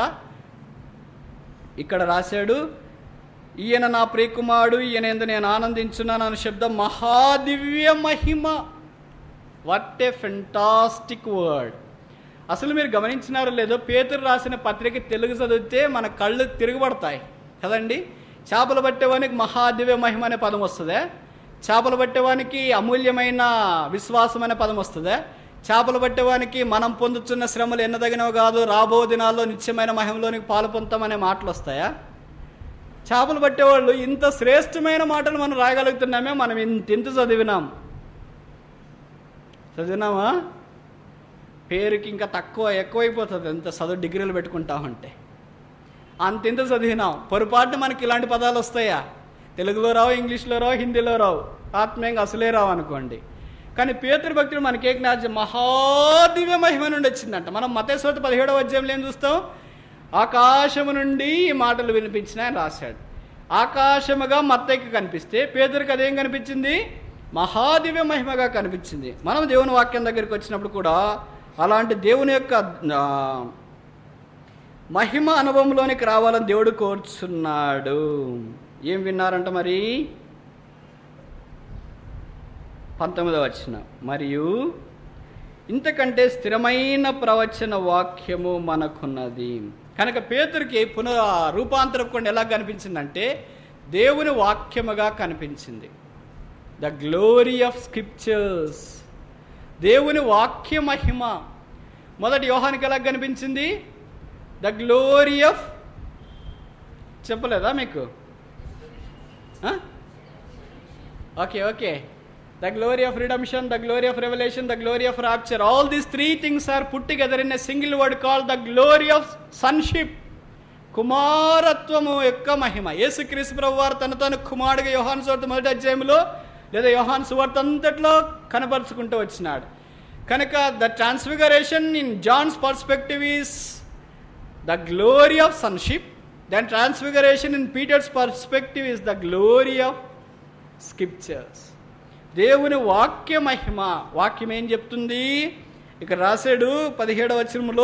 ఇక్కడ రాశాడు, ఈయన నా ప్రియకుమారుడు, ఈయన యందు నేను ఆనందించున్నాను అనే శబ్దం మహాదివ్య మహిమ. What a fantastic word. అసలు మీరు గమనించినారో లేదో, పేతురు రాసిన పత్రిక తెలుగు చదివితే మన కళ్ళు తిరుగుబడతాయి కదండి. చేపలు పట్టేవానికి మహాదివ్య మహిమ అనే పదం వస్తుందే, చేపలు పట్టేవానికి అమూల్యమైన విశ్వాసం అనే పదం వస్తుందే, చేపలు పట్టేవానికి మనం పొందుతున్న శ్రమలు ఎన్నదగినవి కాదు, రాబో దినాల్లో నిత్యమైన మహిమలోనికి పాలు పొందుతామనే మాటలు వస్తాయా? చేపలు పట్టేవాళ్ళు ఇంత శ్రేష్టమైన మాటలు మనం రాయగలుగుతున్నామే. మనం ఇంత చదివినామా? పేరుకి ఇంకా ఎక్కువైపోతుంది. ఎంత చదువు డిగ్రీలు పెట్టుకుంటామంటే అంతెంత చదివినాం. పొరపాటున మనకి ఇలాంటి పదాలు వస్తాయా? తెలుగులో రావు, ఇంగ్లీష్లో రావు, హిందీలో రావు, ఆత్మీయంగా అసలే రావు అనుకోండి. కానీ పేతురు భక్తుడు మనకే జ్ఞాపకం మహాదివ్య మహిమ నుండి వచ్చిందంట. మనం మత్తయి సువార్త 17వ అధ్యాయంలో ఏం చూస్తాం? ఆకాశము నుండి ఈ మాటలు వినిపించిన ఆయన రాశాడు. ఆకాశముగా మత్తయికి కనిపిస్తే పేతురుకి అదేం కనిపించింది? మహాదివ్య మహిమగా కనిపించింది. మనం దేవుని వాక్యం దగ్గరికి వచ్చినప్పుడు కూడా అలాంటి దేవుని యొక్క మహిమ అనుభవంలోనికి రావాలని దేవుడు కోరుచున్నాడు. ఏం విన్నారంట మరి? 19వ వచనం, మరియు ఇంతకంటే స్థిరమైన ప్రవచన వాక్యము మనకున్నది. కనుక పేతురుకి రూపాంతరం ఎలా కనిపించిందంటే దేవుని వాక్యముగా కనిపించింది. ద గ్లోరీ ఆఫ్ స్క్రిప్చర్స్, దేవుని వాక్య మహిమ. మొదటి యోహానికి ఎలా కనిపించింది? ద గ్లోరీ ఆఫ్, చెప్పలేదా మీకు? Okay, the glory of redemption, the glory of revolution, the glory of rapture. All these 3 things are put together in a single word called the glory of sonship. కుమారత్వము యొక్క మహిమ. యేసుక్రీస్తు ప్రభువారు తను కుమారుడిగా యోహాను సువార్త 1వ అధ్యాయంలో లేదా యోహాను సువార్త అంతట్లో కనపరుచుకుంటూ వచ్చినాడు. కనుక the transfiguration in John's perspective is the glory of sonship. Then transfiguration in Peter's perspective is the glory of scriptures. దేవుని వాక్య మహిమ. వాక్యం ఏం చెప్తుంది? ఇక్కడ రాశాడు 17వ వచనంలో,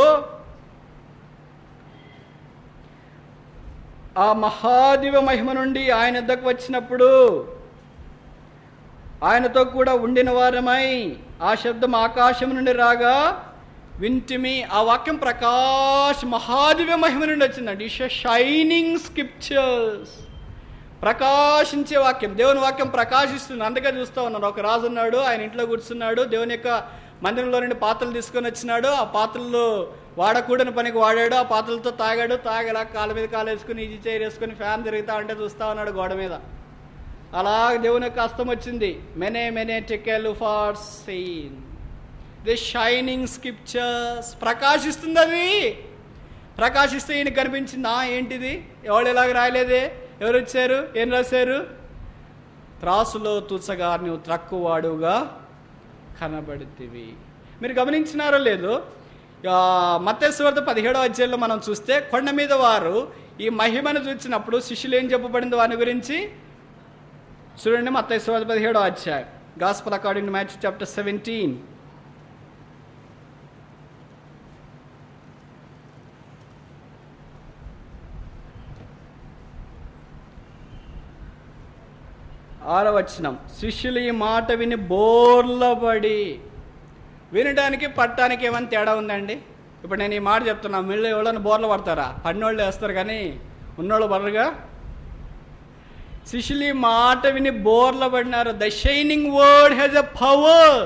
ఆ మహాదివ్య మహిమ నుండి ఆయన వద్దకు వచ్చినప్పుడు ఆయనతో కూడా ఉండిన వారమై ఆ శబ్దం ఆకాశం నుండి రాగా వింటిమి. ఆ వాక్యం మహాదివ్య మహిమ నుండి వచ్చిందండి. It's a shining scriptures. ప్రకాశించే వాక్యం. దేవుని వాక్యం ప్రకాశిస్తుంది. అందుకే చూస్తూ ఉన్నాడు. ఒక రాజు ఉన్నాడు, ఆయన ఇంట్లో కూర్చున్నాడు, దేవుని యొక్క మందిరంలో నుండి పాత్రలు తీసుకొని వచ్చినాడు. ఆ పాత్రలు వాడకూడని పనికి వాడాడు. ఆ పాత్రలతో తాగేలా కాళ్ళ మీద కాలు వేసుకుని ఈజీ చైర్ వేసుకుని ఫ్యాన్ తిరుగుతా ఉంటే చూస్తూ ఉన్నాడు గోడ మీద. అలా దేవుని యొక్క హస్తం వచ్చింది. మెనే టెకెలు ఫార్ సీన్ ది షైనింగ్ స్క్రిప్చర్స్. ప్రకాశిస్తుంది. అది ప్రకాశిస్తే ఈయన కనిపించింది. ఏంటిది? ఎవరు ఎలాగ రాయలేదే? ఎవరు వచ్చారు? ఏం రాశారు? త్రాసులో తుచ్చగా నువ్వు త్రక్కువాడుగా కనబడుతీవి. మీరు గమనించినారో లేదో, మత్తయి సువార్త 17వ అధ్యాయంలో మనం చూస్తే కొండ మీద వారు ఈ మహిమను చూసినప్పుడు శిష్యులు ఏం చెప్పబడింది వాని గురించి చూడండి. మత్తయి సువార్త 17వ అధ్యాయం, gospel according to Matthew chapter 17. ఆరవ వచనం, శిష్యులు ఈ మాట విని బోర్లబడి. వినడానికి పట్టడానికి ఏమైనా తేడా ఉందండి? ఇప్పుడు నేను ఈ మాట చెప్తున్నా, మీరు ఎవరైనా బోర్లు పడతారా? పడినోళ్ళు వేస్తారు కానీ ఉన్నోళ్ళు పడరుగా. శిష్యులు ఈ మాట విని బోర్ల పడినారు. The shining word has a power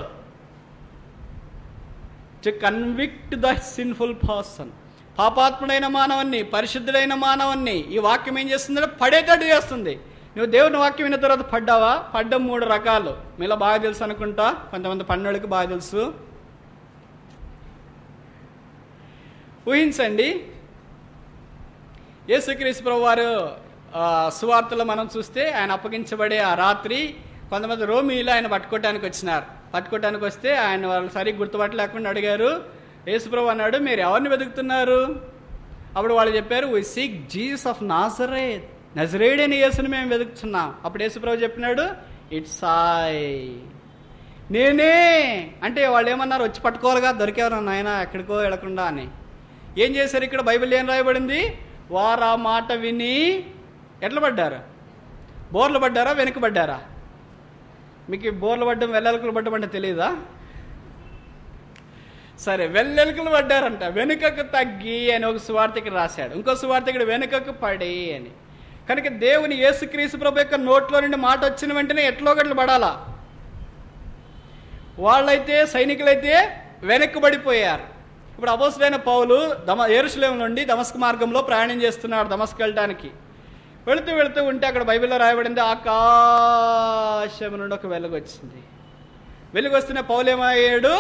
to convict the sinful person. పాపాత్ముడైన మానవుణ్ణి, పరిశుద్ధుడైన మానవుణ్ణి ఈ వాక్యం ఏం చేస్తుందంటే పడేటట్టు చేస్తుంది. నువ్వు దేవుని వాక్యం విన్న తర్వాత పడ్డావా? పడ్డం 3 రకాలు. మీలో బాగా తెలుసు అనుకుంటా, కొంతమంది పన్నోళ్ళకి బాగా తెలుసు. ఊహించండి, యేసుక్రీస్తు ప్రభువారు సువార్తలో మనం చూస్తే ఆయన అప్పగించబడే ఆ రాత్రి కొంతమంది రోమీలు ఆయన పట్టుకోవటానికి వచ్చినారు. పట్టుకోవటానికి వస్తే ఆయన వాళ్ళు సరిగ్గా గుర్తుపట్టలేకుండా అడిగారు. యేసుప్రభు అన్నాడు, మీరు ఎవరిని వెతుకుతున్నారు? అప్పుడు వాళ్ళు చెప్పారు, we seek Jesus of Nazareth. నజరేయుడైన యేసుని మేము వెతుకుతున్నాం. అప్పుడు యేసుప్రభు చెప్పినాడు, ఇట్స్ ఐ, నేనే. అంటే వాళ్ళు ఏమన్నారు? వచ్చి పట్టుకోవాలిగా, దొరికేవారు నాయన ఎక్కడికో వెళ్ళకుండా అని. ఏం చేశారు? ఇక్కడ బైబిల్ ఏం రాయబడింది? వారు ఆ మాట విని ఎట్లా పడ్డారు? బోర్లు పడ్డారా? వెనుకబడ్డారా? మీకు బోర్లు పడ్డం వెల్లెలకులు పడ్డం అంటే తెలియదా? సరే, వెల్లెలకులు పడ్డారంట. వెనుకకు తగ్గి అని ఒక సువార్తికుడు రాశాడు. ఇంకో సువార్తికుడు వెనుకకు పడి అని. కనుక దేవుని యేసుక్రీస్తు ప్రభు యొక్క నోట్లో నుండి మాట వచ్చిన వెంటనే ఎట్లో గట్లు పడాలా. వాళ్ళైతే సైనికులైతే వెనక్కుబడిపోయారు. ఇప్పుడు అపోస్తులైన పౌలు యెరూషలేము నుండి దమస్కు మార్గంలో ప్రయాణం చేస్తున్నాడు దమస్కు వెళ్ళడానికి. వెళుతూ ఉంటే అక్కడ బైబిల్లో రాయబడింది, ఆకాశం నుండి ఒక వెలుగు వచ్చింది. వెలుగు వస్తున్న పౌలు ఏమయ్యాడు?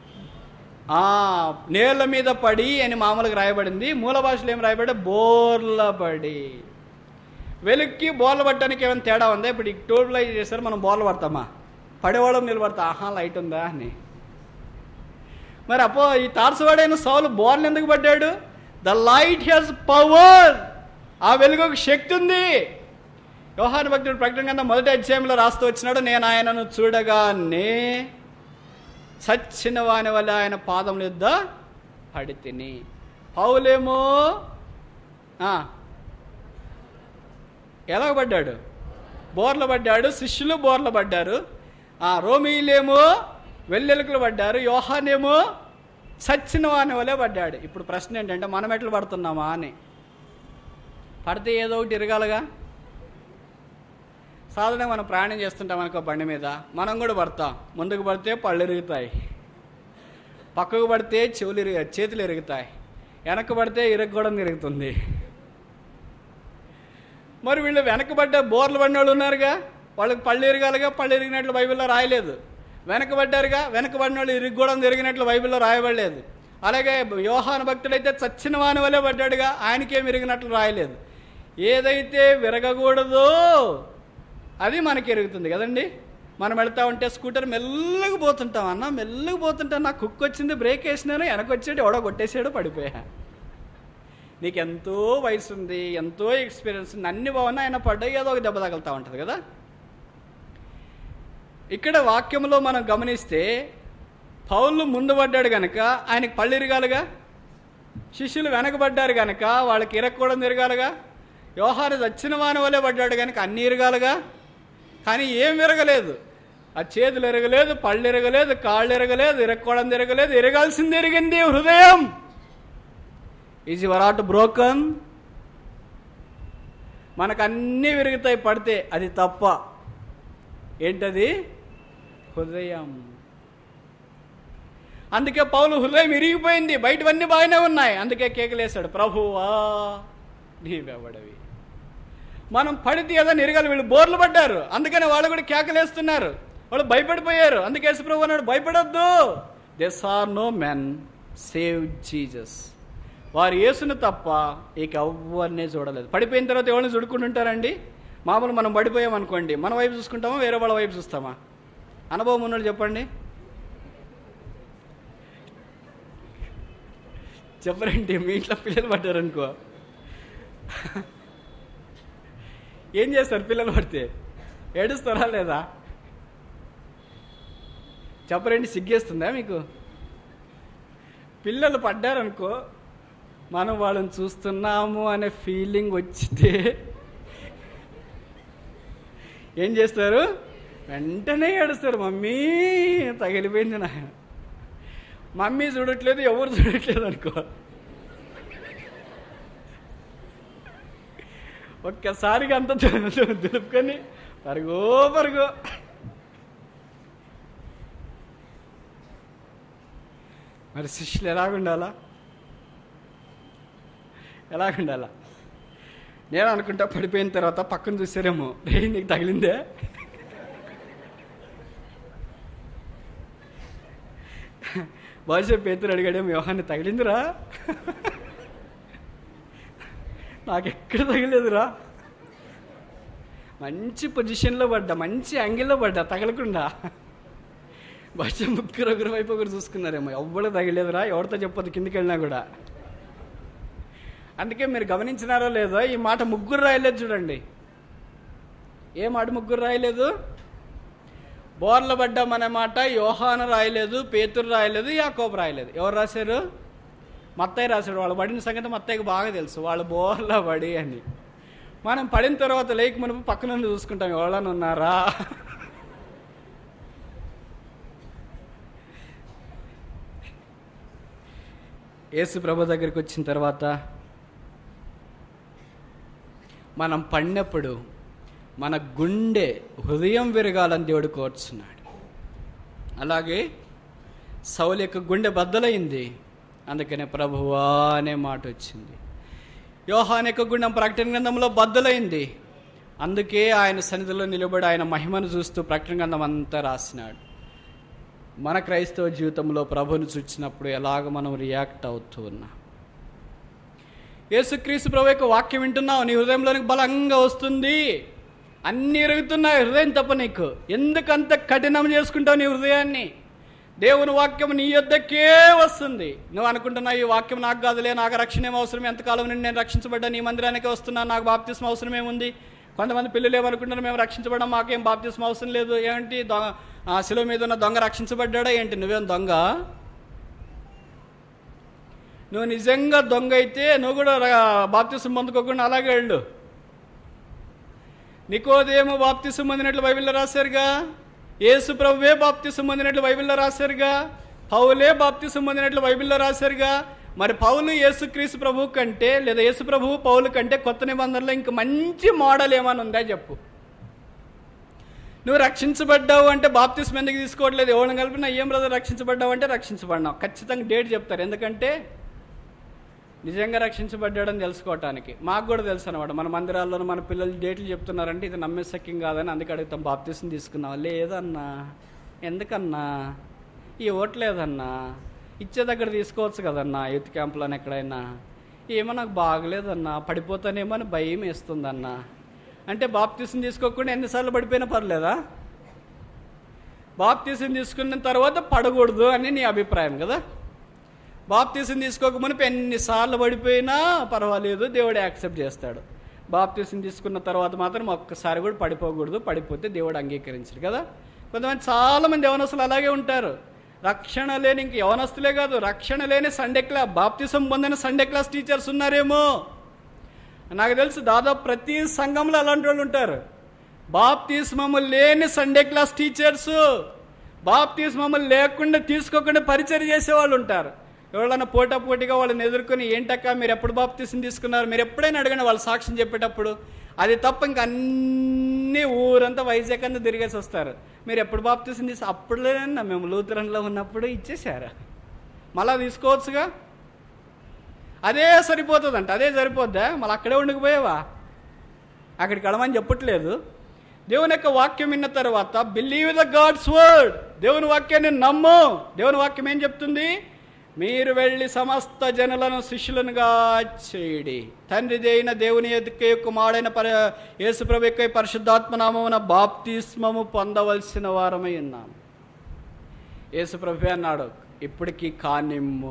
నేల మీద పడి అని మామూలుగా రాయబడింది. మూల భాషలో ఏం రాయబడి? బోర్ల పడి. వెలుక్కి బోర్ల పట్టడానికి ఏమైనా తేడా ఉందా? ఇప్పుడు ఈ టోర్లైజ్ చేస్తారు, మనం బోర్లు పడతామా? పడేవాళ్ళం నిలబడతా, ఆహా లైట్ ఉందా అని. మరి ఈ తారసవాడైన సౌలు బోర్లు ఎందుకు పడ్డాడు? The light has power. ఆ వెలుగుకు శక్తి ఉంది. యోహాను భక్తుడు ప్రకటన గ్రంథం 1వ అధ్యాయంలో రాస్తూ వచ్చినాడు, నేను ఆయనను చూడగానే చచ్చిన వాని వల్ల ఆయన పాదముల యొద్ద పడి తిని. పౌలేమో ఎలా పడ్డాడు? బోర్లు పడ్డాడు. శిష్యులు బోర్లు పడ్డారు. రోమీయులేమో వెల్లెలుకలు పడ్డారు. యోహానేమో చచ్చిన వాని వల్లే పడ్డాడు. ఇప్పుడు ప్రశ్న ఏంటంటే మనం ఎట్లా పడుతున్నామా అని. పడితే ఏదో ఒకటి ఇరగాలగా. సాధారణంగా మనం ప్రయాణం చేస్తుంటాం అనుకో బండి మీద, మనం కూడా పడతాం. ముందుకు పడితే పళ్ళు ఇరుగుతాయి, పక్కకు పడితే చేతులు ఇరుగుతాయి, వెనక్కి పడితే ఇరగకూడదు ఇరుగుతుంది. మరి వీళ్ళు వెనకబడ్డ బోర్లు పడిన వాళ్ళు ఉన్నారుగా, వాళ్ళకి పళ్ళు ఇరగాలిగా. పళ్ళు ఇరిగినట్లు బైబిల్లో రాయలేదు. వెనకబడ్డారుగా, వెనకబడిన వాళ్ళు ఇరిగకూడదు ఇరిగినట్లు బైబిల్లో రాయబడలేదు. అలాగే యోహాను భక్తుడైతే చచ్చిన వాని వల్లే పడ్డాడుగా, ఆయనకేమి ఇరిగినట్లు రాయలేదు. ఏదైతే విరగకూడదో అది మనకి ఎరుగుతుంది కదండి. మనం వెళ్తా ఉంటే స్కూటర్ మెల్లగా పోతుంటాం. అన్న మెల్లగా పోతుంటాం, నాకు కుక్ వచ్చింది, బ్రేక్ వేసినాను, వెనకొచ్చాడు, ఎవడో కొట్టేసాడు, పడిపోయా. నీకు ఎంతో వయసు ఉంది, ఎంతో ఎక్స్పీరియన్స్ ఉంది, అన్ని బాగున్నా ఆయన పడ్డా ఏదో ఒక దెబ్బ తగులుతూ ఉంటుంది కదా. ఇక్కడ వాక్యంలో మనం గమనిస్తే పౌలు ముందు పడ్డాడు కనుక ఆయనకి పళ్ళు ఇరగాలిగా, శిష్యులు వెనకబడ్డారు కనుక వాళ్ళకి ఇరగకూడదు ఇరగాలిగా. యోహాను చచ్చిన వాని వల్లే పడ్డాడు కనుక అన్నీ ఇరగాలిగా. కానీ ఏం విరగలేదు. ఆ చేతులు ఇరగలేదు, పళ్ళు ఇరగలేదు, కాళ్ళు ఇరగలేదు, ఇరగకూడదు ఇరగలేదు. ఇరగాల్సింది ఇరిగింది హృదయం. Is your heart broken? మనకు అన్నీ విరుగుతాయి పడితే, అది తప్ప. ఏంటది? హృదయం. అందుకే పౌలు హృదయం ఇరిగిపోయింది, బయటవన్నీ బాగానే ఉన్నాయి. అందుకే కేకలేశాడు, ప్రభువా నీవెవడవి. మనం పడితే ఏదైనా ఇరగాలి. వీళ్ళు బోర్లు పడ్డారు, అందుకని వాళ్ళు కూడా కేకలేస్తున్నారు. వాళ్ళు భయపడిపోయారు. అందుకే యేసు ప్రభు అన్నాడు, భయపడొద్దు. This are no men save Jesus. వారు యేసును తప్ప ఇక ఎవరినే చూడలేదు. పడిపోయిన తర్వాత ఎవరిని చూడుకుంటుంటారండి? మామూలు మనం పడిపోయామనుకోండి, మన వైపు చూసుకుంటామా, వేరే వాళ్ళ వైపు చూస్తామా? అనుభవం ఉన్నాడు చెప్పండి. చెప్పరండి. మీ ఇంట్లో పిల్లలు పడ్డారనుకో, ఏం చేస్తారు? పిల్లలు పడితే ఏడుస్తారా లేదా? చెప్పరండి. సిగ్గేస్తుందా మీకు? పిల్లలు పడ్డారనుకో, మనం వాళ్ళని చూస్తున్నాము అనే ఫీలింగ్ వచ్చితే ఏం చేస్తారు? వెంటనే ఏడుస్తారు. మమ్మీ తగిలిపోయింది నా. మమ్మీ చూడట్లేదు, ఎవరు చూడట్లేదు అనుకో, ఒక్కసారిగా అంత దులుపుకొని పరుగో పరుగో. మరి శిష్యులు ఎలాగుండాలా? నేను అనుకుంటా పడిపోయిన తర్వాత పక్కన చూసారేమో, రే నీకు తగిలిందే, బహుశా పేతురు అడిగాడేమో, యోహాన్ని తగిలిందిరా, నాకెక్కడ తగిలేదురా, మంచి పొజిషన్లో పడ్డా, మంచి యాంగిల్లో పడ్డా, తగలకుండా. బహుశా ముగ్గురు ఒకరి వైపు ఒకరు చూసుకున్నారేమో, ఎవ్వరు తగిలేదురా, ఎవరితో చెప్పదు కిందికి వెళ్ళినా కూడా. అందుకే మీరు గమనించినారో లేదో, ఈ మాట ముగ్గురు రాయలేదు చూడండి. ఏ మాట ముగ్గురు రాయలేదు? బోర్ల పడ్డామనే మాట యోహాను రాయలేదు, పేతురు రాయలేదు, యాకోబు రాయలేదు. ఎవరు రాశారు? మత్తయి రాశాడు. వాళ్ళు పడిన సంగతి మత్తయికి బాగా తెలుసు, వాళ్ళు బోర్ల పడి అని. మనం పడిన తర్వాత లేక మనం పక్కన నుండి చూసుకుంటాం, ఎవరైనా ఉన్నారా. యేసు ప్రభు దగ్గరికి వచ్చిన తర్వాత మనం పడినప్పుడు మన గుండె హృదయం విరగాలని దేవుడు కోరుచున్నాడు. అలాగే సౌలు యొక్క గుండె బద్దలైంది, అందుకనే ప్రభువా అనే మాట వచ్చింది. యోహాను యొక్క గుండె ప్రకటన గ్రంథంలో బద్దలైంది, అందుకే ఆయన సన్నిధిలో నిలబడి ఆయన మహిమను చూస్తూ ప్రకటన గ్రంథం అంతా రాసినాడు. మన క్రైస్తవ జీవితంలో ప్రభువును చూచినప్పుడు ఎలాగ మనం రియాక్ట్ అవుతూ ఉన్నాం? యేసుక్రీస్తు ప్రభు యొక్క వాక్యం వింటున్నావు, నీ హృదయంలోనికి బలంగా వస్తుంది. అన్నీ ఎరుగుతున్నాయి, హృదయం తప్ప నీకు. ఎందుకంత కఠినం చేసుకుంటావు నీ హృదయాన్ని? దేవుని వాక్యం నీ యొద్దకే వస్తుంది. నువ్వు అనుకుంటున్నావు ఈ వాక్యం నాకు కాదులే, నాకు రక్షణ ఏం అవసరం, ఎంతకాలం నుండి నేను రక్షించబడ్డా, నీ మందిరానికి వస్తున్నాను, నాకు బాప్తిస్మ అవసరం ఏముంది. కొంతమంది పిల్లలు ఏమనుకుంటున్నారు, మేము రక్షించబడ్డాం, మాకేం బాప్తిస్మ అవసరం లేదు. ఏంటి శిలువ మీద ఉన్న దొంగ రక్షించబడ్డా ఏంటి? నువ్వేం దొంగ? నువ్వు నిజంగా దొంగ అయితే నువ్వు కూడా బాప్తిస్మ పొందుకోకుండా అలాగే వెళ్ళు. నికోదేమో బాప్తిస్మ పొందినట్లు బైబిల్లో రాశారుగా, యేసు ప్రభువే బాప్తిస్మ పొందినట్లు బైబిల్లో రాశారుగా, పౌలే బాప్తిస్మ పొందినట్లు బైబిల్లో రాశారుగా. మరి పౌలు యేసుక్రీస్తు ప్రభువు కంటే, లేదా యేసు ప్రభువు పౌలు కంటే కొత్త నిబంధనలో ఇంక మంచి మోడల్ ఏమైనా ఉందా చెప్పు. నువ్వు రక్షించబడ్డావు అంటే బాప్తిస్మ ఎందుకు తీసుకోవట్లేదు? ఎవరిని కలిపినా ఏం బ్రదర్ రక్షించబడ్డావు అంటే రక్షించబడ్డావు, ఖచ్చితంగా డేట్ చెప్తారు. ఎందుకంటే నిజంగా రక్షించబడ్డాడని తెలుసుకోవటానికి. మాకు కూడా తెలుసు అనమాట. మన మందిరాల్లో మన పిల్లలు డేట్లు చెప్తున్నారంటే ఇది నమ్మేసక్యం కాదని అందుకే అడుగుతాం, బాప్తిస్మ తీసుకున్నావా? లేదన్నా. ఎందుకన్నా? ఇవ్వట్లేదన్నా. ఇచ్చే దగ్గర తీసుకోవచ్చు కదన్నా, యూత్ క్యాంపులోని ఎక్కడైనా. ఏమో నాకు బాగలేదన్నా, పడిపోతానేమో అని భయం వేస్తుందన్నా. అంటే బాప్తిస్మ తీసుకోకుండా ఎన్నిసార్లు పడిపోయినా పర్లేదా? బాప్తిస్మ తీసుకున్న తర్వాత పడకూడదు అని నీ అభిప్రాయం కదా. బాప్తిస్మ తీసుకోకమునుపు ఎన్నిసార్లు పడిపోయినా పర్వాలేదు, దేవుడు యాక్సెప్ట్ చేస్తాడు. బాప్తిస్మ తీసుకున్న తర్వాత మాత్రం ఒక్కసారి కూడా పడిపోకూడదు, పడిపోతే దేవుడు అంగీకరించడు కదా. కొంతమంది చాలామంది యవనస్తులు అలాగే ఉంటారు. రక్షణ లేని, ఇంక యవనస్తులే కాదు, రక్షణ లేని సండే క్లాస్, బాప్తిస్మ పొందిన సండే క్లాస్ టీచర్స్ ఉన్నారేమో. నాకు తెలుసు దాదాపు ప్రతి సంఘంలో అలాంటి వాళ్ళు ఉంటారు. బాప్తిస్మము లేని సండే క్లాస్ టీచర్స్, బాప్తిస్మము లేకుండా తీసుకోకుండా పరిచయం చేసేవాళ్ళు ఉంటారు. ఎవరైనా పోటాపోటీగా వాళ్ళని ఎదుర్కొని, ఏంటక్క మీరు ఎప్పుడు బాప్తిస్మ తీసుకున్నారు, మీరు ఎప్పుడైనా అడగండి వాళ్ళు సాక్ష్యం చెప్పేటప్పుడు. అది తప్ప ఇంక అన్నీ ఊరంతా వైజాగ్ అంతా తిరిగేసి వస్తారు. మీరు ఎప్పుడు బాప్తిస్మ అప్పుడులేనా మేము లూథరన్లో ఉన్నప్పుడు ఇచ్చేసారా, మళ్ళా తీసుకోవచ్చుగా. అదే సరిపోతుందంట, అదే సరిపోద్దా? మళ్ళీ అక్కడే ఉండిపోయావా? అక్కడికి వెళ్ళమని చెప్పట్లేదు. దేవుని యొక్క వాక్యం విన్న తర్వాత బిలీవ్ ద గాడ్స్ వర్డ్, దేవుని వాక్యాన్ని నమ్ము. దేవుని వాక్యం ఏం చెప్తుంది? మీరు వెళ్ళి సమస్త జనులను శిష్యులనుగా చేయడి, తండ్రి అయిన దేవుని యొక్క కుమారుడైన యేసుప్రభు యొక్క పరిశుద్ధాత్మ నామమున బాప్తిస్మము పొందవలసిన వారమై ఉన్నాం. యేసుప్రభు అన్నాడు, ఇప్పటికీ కానిమ్ము.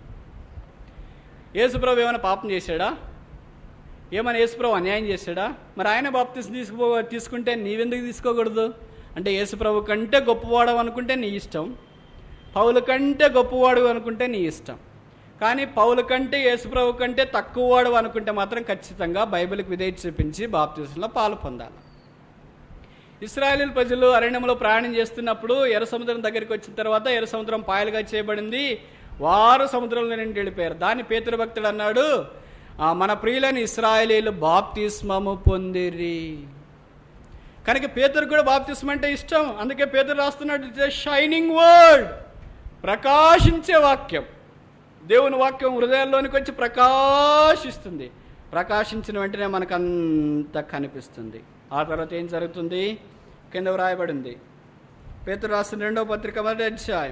యేసుప్రభు ఏమైనా పాపం చేశాడా? ఏమైనా యేసుప్రభు అన్యాయం చేశాడా? మరి ఆయన బాప్తిస్మ తీసుకుంటే నీవెందుకు తీసుకోకూడదు? అంటే యేసుప్రభు కంటే గొప్పవాడు అనుకుంటే నీ ఇష్టం, పౌలు కంటే గొప్పవాడు అనుకుంటే నీ ఇష్టం. కానీ పౌలు కంటే యేసుప్రభు కంటే తక్కువవాడు అనుకుంటే మాత్రం ఖచ్చితంగా బైబిల్కి విధేయత చూపించి బాప్తిస్మలో పాలు పొందాలి. ఇశ్రాయేలు ప్రజలు అరణ్యంలో ప్రయాణం చేస్తున్నప్పుడు ఎర్ర సముద్రం దగ్గరికి వచ్చిన తర్వాత ఎర్ర సముద్రం పాయలుగా చేయబడింది. వారు సముద్రంలో నుండి వెళ్ళిపోయారు. దాన్ని పేతురు భక్తుడు అన్నాడు, మన ప్రియులని ఇశ్రాయేలీలు బాప్తిస్మము పొందిరి. కనుక పేతురు కూడా బాప్తిస్మ అంటే ఇష్టం. అందుకే పేతురు రాస్తున్నాడు, ఇట్స్ ఎ షైనింగ్ వర్డ్, ప్రకాశించే వాక్యం. దేవుని వాక్యం హృదయాల్లోనికి వచ్చి ప్రకాశిస్తుంది. ప్రకాశించిన వెంటనే మనకంతా కనిపిస్తుంది. ఆ తర్వాత ఏం జరుగుతుంది? కింద వ్రాయబడింది, పేతురు రాసిన 2వ పత్రిక 1వ అధ్యాయం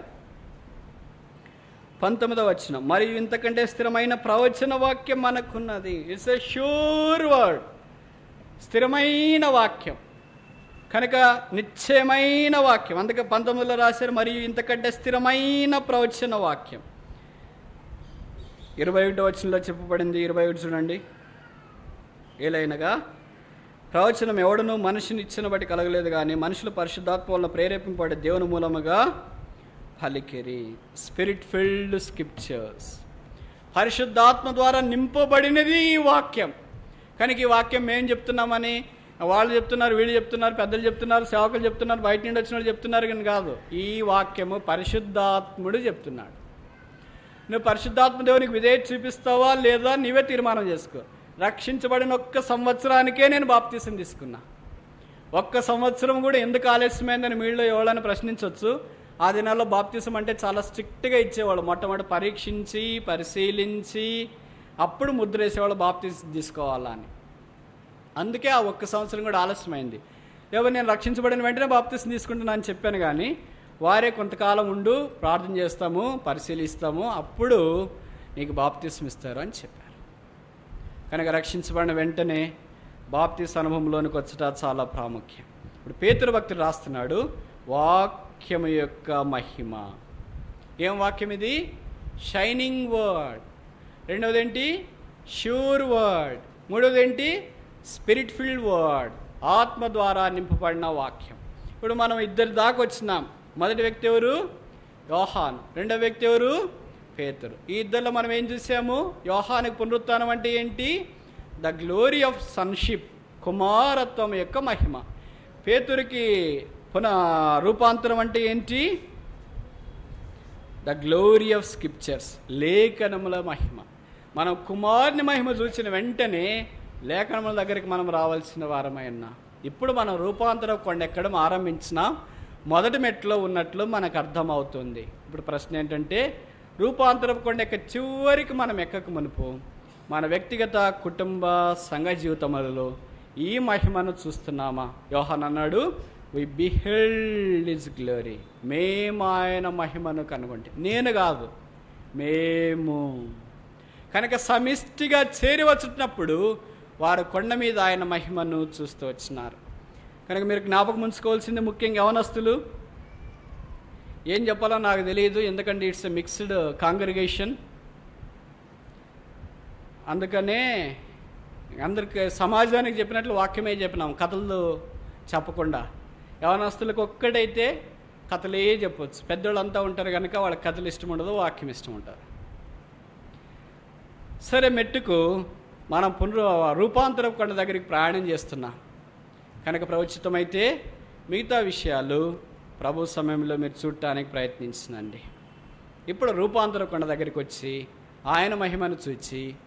19వ వచనం, మరియు ఇంతకంటే స్థిరమైన ప్రవచన వాక్యం మనకున్నది. ఇట్స్ ఎ ష్యూర్ వర్డ్, స్థిరమైన వాక్యం కనుక నిశ్చయమైన వాక్యం. అందుకే 19లో రాశారు, మరియు ఇంతకంటే స్థిరమైన ప్రవచన వాక్యం. 21వ వచనంలో చెప్పబడింది, 21 చూడండి, ఏలైనగా ప్రవచనం ఎవడను మనిషిని ఇచ్చిన బట్టి కలగలేదు, కానీ మనుషులు పరిశుద్ధాత్మ వలన ప్రేరేపింపబడే దేవుని మూలముగా పలికిరి. స్పిరిట్ ఫిల్డ్ స్క్రిప్చర్స్, పరిశుద్ధాత్మ ద్వారా నింపబడినది ఈ వాక్యం. కనుక ఈ వాక్యం మేము చెప్తున్నామని వాళ్ళు చెప్తున్నారు, వీళ్ళు చెప్తున్నారు, పెద్దలు చెప్తున్నారు, సేవకులు చెప్తున్నారు, బయట నుండి వచ్చిన వాళ్ళు చెప్తున్నారు, కానీ కాదు. ఈ వాక్యము పరిశుద్ధాత్ముడు చెప్తున్నాడు. నువ్వు పరిశుద్ధాత్మ దేవునికి విధేయత చూపిస్తావా లేదా నీవే తీర్మానం చేసుకో. రక్షించబడిన 1 సంవత్సరానికే నేను బాప్తిసం తీసుకున్నా. 1 సంవత్సరం కూడా ఎందుకు ఆలస్యమైందని మీలో ఎవరైనా ప్రశ్నించవచ్చు. ఆ దినాల్లో బాప్తిసం అంటే చాలా స్ట్రిక్ట్గా ఇచ్చేవాళ్ళు. మొట్టమొదటి పరీక్షించి పరిశీలించి అప్పుడు ముద్ర వేసేవాళ్ళు బాప్తిసం తీసుకోవాలని. అందుకే ఆ 1 సంవత్సరం కూడా ఆలస్యమైంది. ఎవరు నేను రక్షించబడిన వెంటనే బాప్తిసం తీసుకుంటున్నా అని చెప్పాను, కానీ వారే కొంతకాలం ఉండు, ప్రార్థన చేస్తాము, పరిశీలిస్తాము, అప్పుడు నీకు బాప్తిసం ఇస్తారు అని చెప్పారు. కనుక రక్షించబడిన వెంటనే బాప్తీస అనుభవంలోనికి వచ్చట చాలా ప్రాముఖ్యం. ఇప్పుడు పేతురు భక్తుడు రాస్తున్నాడు, వాక్యము యొక్క మహిమ. ఏం వాక్యం ఇది? Shining word. రెండవది ఏంటి? Sure word. మూడవది ఏంటి? స్పిరిట్ ఫిల్డ్ వర్డ్, ఆత్మ ద్వారా నింపబడిన వాక్యం. ఇప్పుడు మనం ఇద్దరు దాకా వచ్చినాం. మొదటి వ్యక్తి ఎవరు? యోహాను. రెండవ వ్యక్తి ఎవరు? పేతురు. ఈ ఇద్దరిలో మనం ఏం చూసాము? యోహానుకి పునరుత్థానం అంటే ఏంటి? ద గ్లోరీ ఆఫ్ సన్షిప్, కుమారత్వం యొక్క మహిమ. పేతురికి రూపాంతరం అంటే ఏంటి? ద గ్లోరీ ఆఫ్ స్క్రిప్చర్స్, లేఖనముల మహిమ. మనం కుమారుని మహిమ చూసిన వెంటనే లేఖనముల దగ్గరికి మనం రావాల్సిన వారమై ఉన్నాం. ఇప్పుడు మనం రూపాంతర కొండ ఎక్కడం ఆరంభించినా మొదటి మెట్లో ఉన్నట్లు మనకు అర్థమవుతుంది. ఇప్పుడు ప్రశ్న ఏంటంటే, రూపాంతరపు కొండ యొక్క చివరికి మనం ఎక్కక మునుపు మన వ్యక్తిగత కుటుంబ సంఘ జీవితములలో ఈ మహిమను చూస్తున్నామా? యోహాను అన్నాడు, వి బిహెల్డ్ హిస్ గ్లోరీ. మేము ఆయన మహిమను కనుగొంటే, నేను కాదు, మేము. కనుక సమిష్టిగా చేరి వచ్చినప్పుడు వారు కొండ మీద ఆయన మహిమను చూస్తూ వచ్చినారు. కనుక మీరు జ్ఞాపకం ఉంచుకోవాల్సింది ముఖ్యంగా యవనస్తులు. ఏం చెప్పాలో నాకు తెలియదు, ఎందుకంటే ఇట్స్ ఎ మిక్స్డ్ కాంగ్రిగేషన్. అందుకనే అందరికి సమాజానికి చెప్పినట్లు వాక్యమే చెప్పినాం, కథలు చెప్పకుండా. యవనస్తులకు ఒక్కటైతే కథలే చెప్పవచ్చు. పెద్దోళ్ళంతా ఉంటారు కనుక వాళ్ళకి కథలు ఇష్టం ఉండదు, వాక్యం ఇష్టం ఉంటారు. సరే, మెట్టుకు మనం రూపాంతర కొండ దగ్గరికి ప్రయాణం చేస్తున్నాం కనుక ప్రవచితమైతే మిగతా విషయాలు ప్రభు సమయంలో మీరు చూడటానికి ప్రయత్నించండి. ఇప్పుడు రూపాంతర కొండ దగ్గరికి వచ్చి ఆయన మహిమను చూచి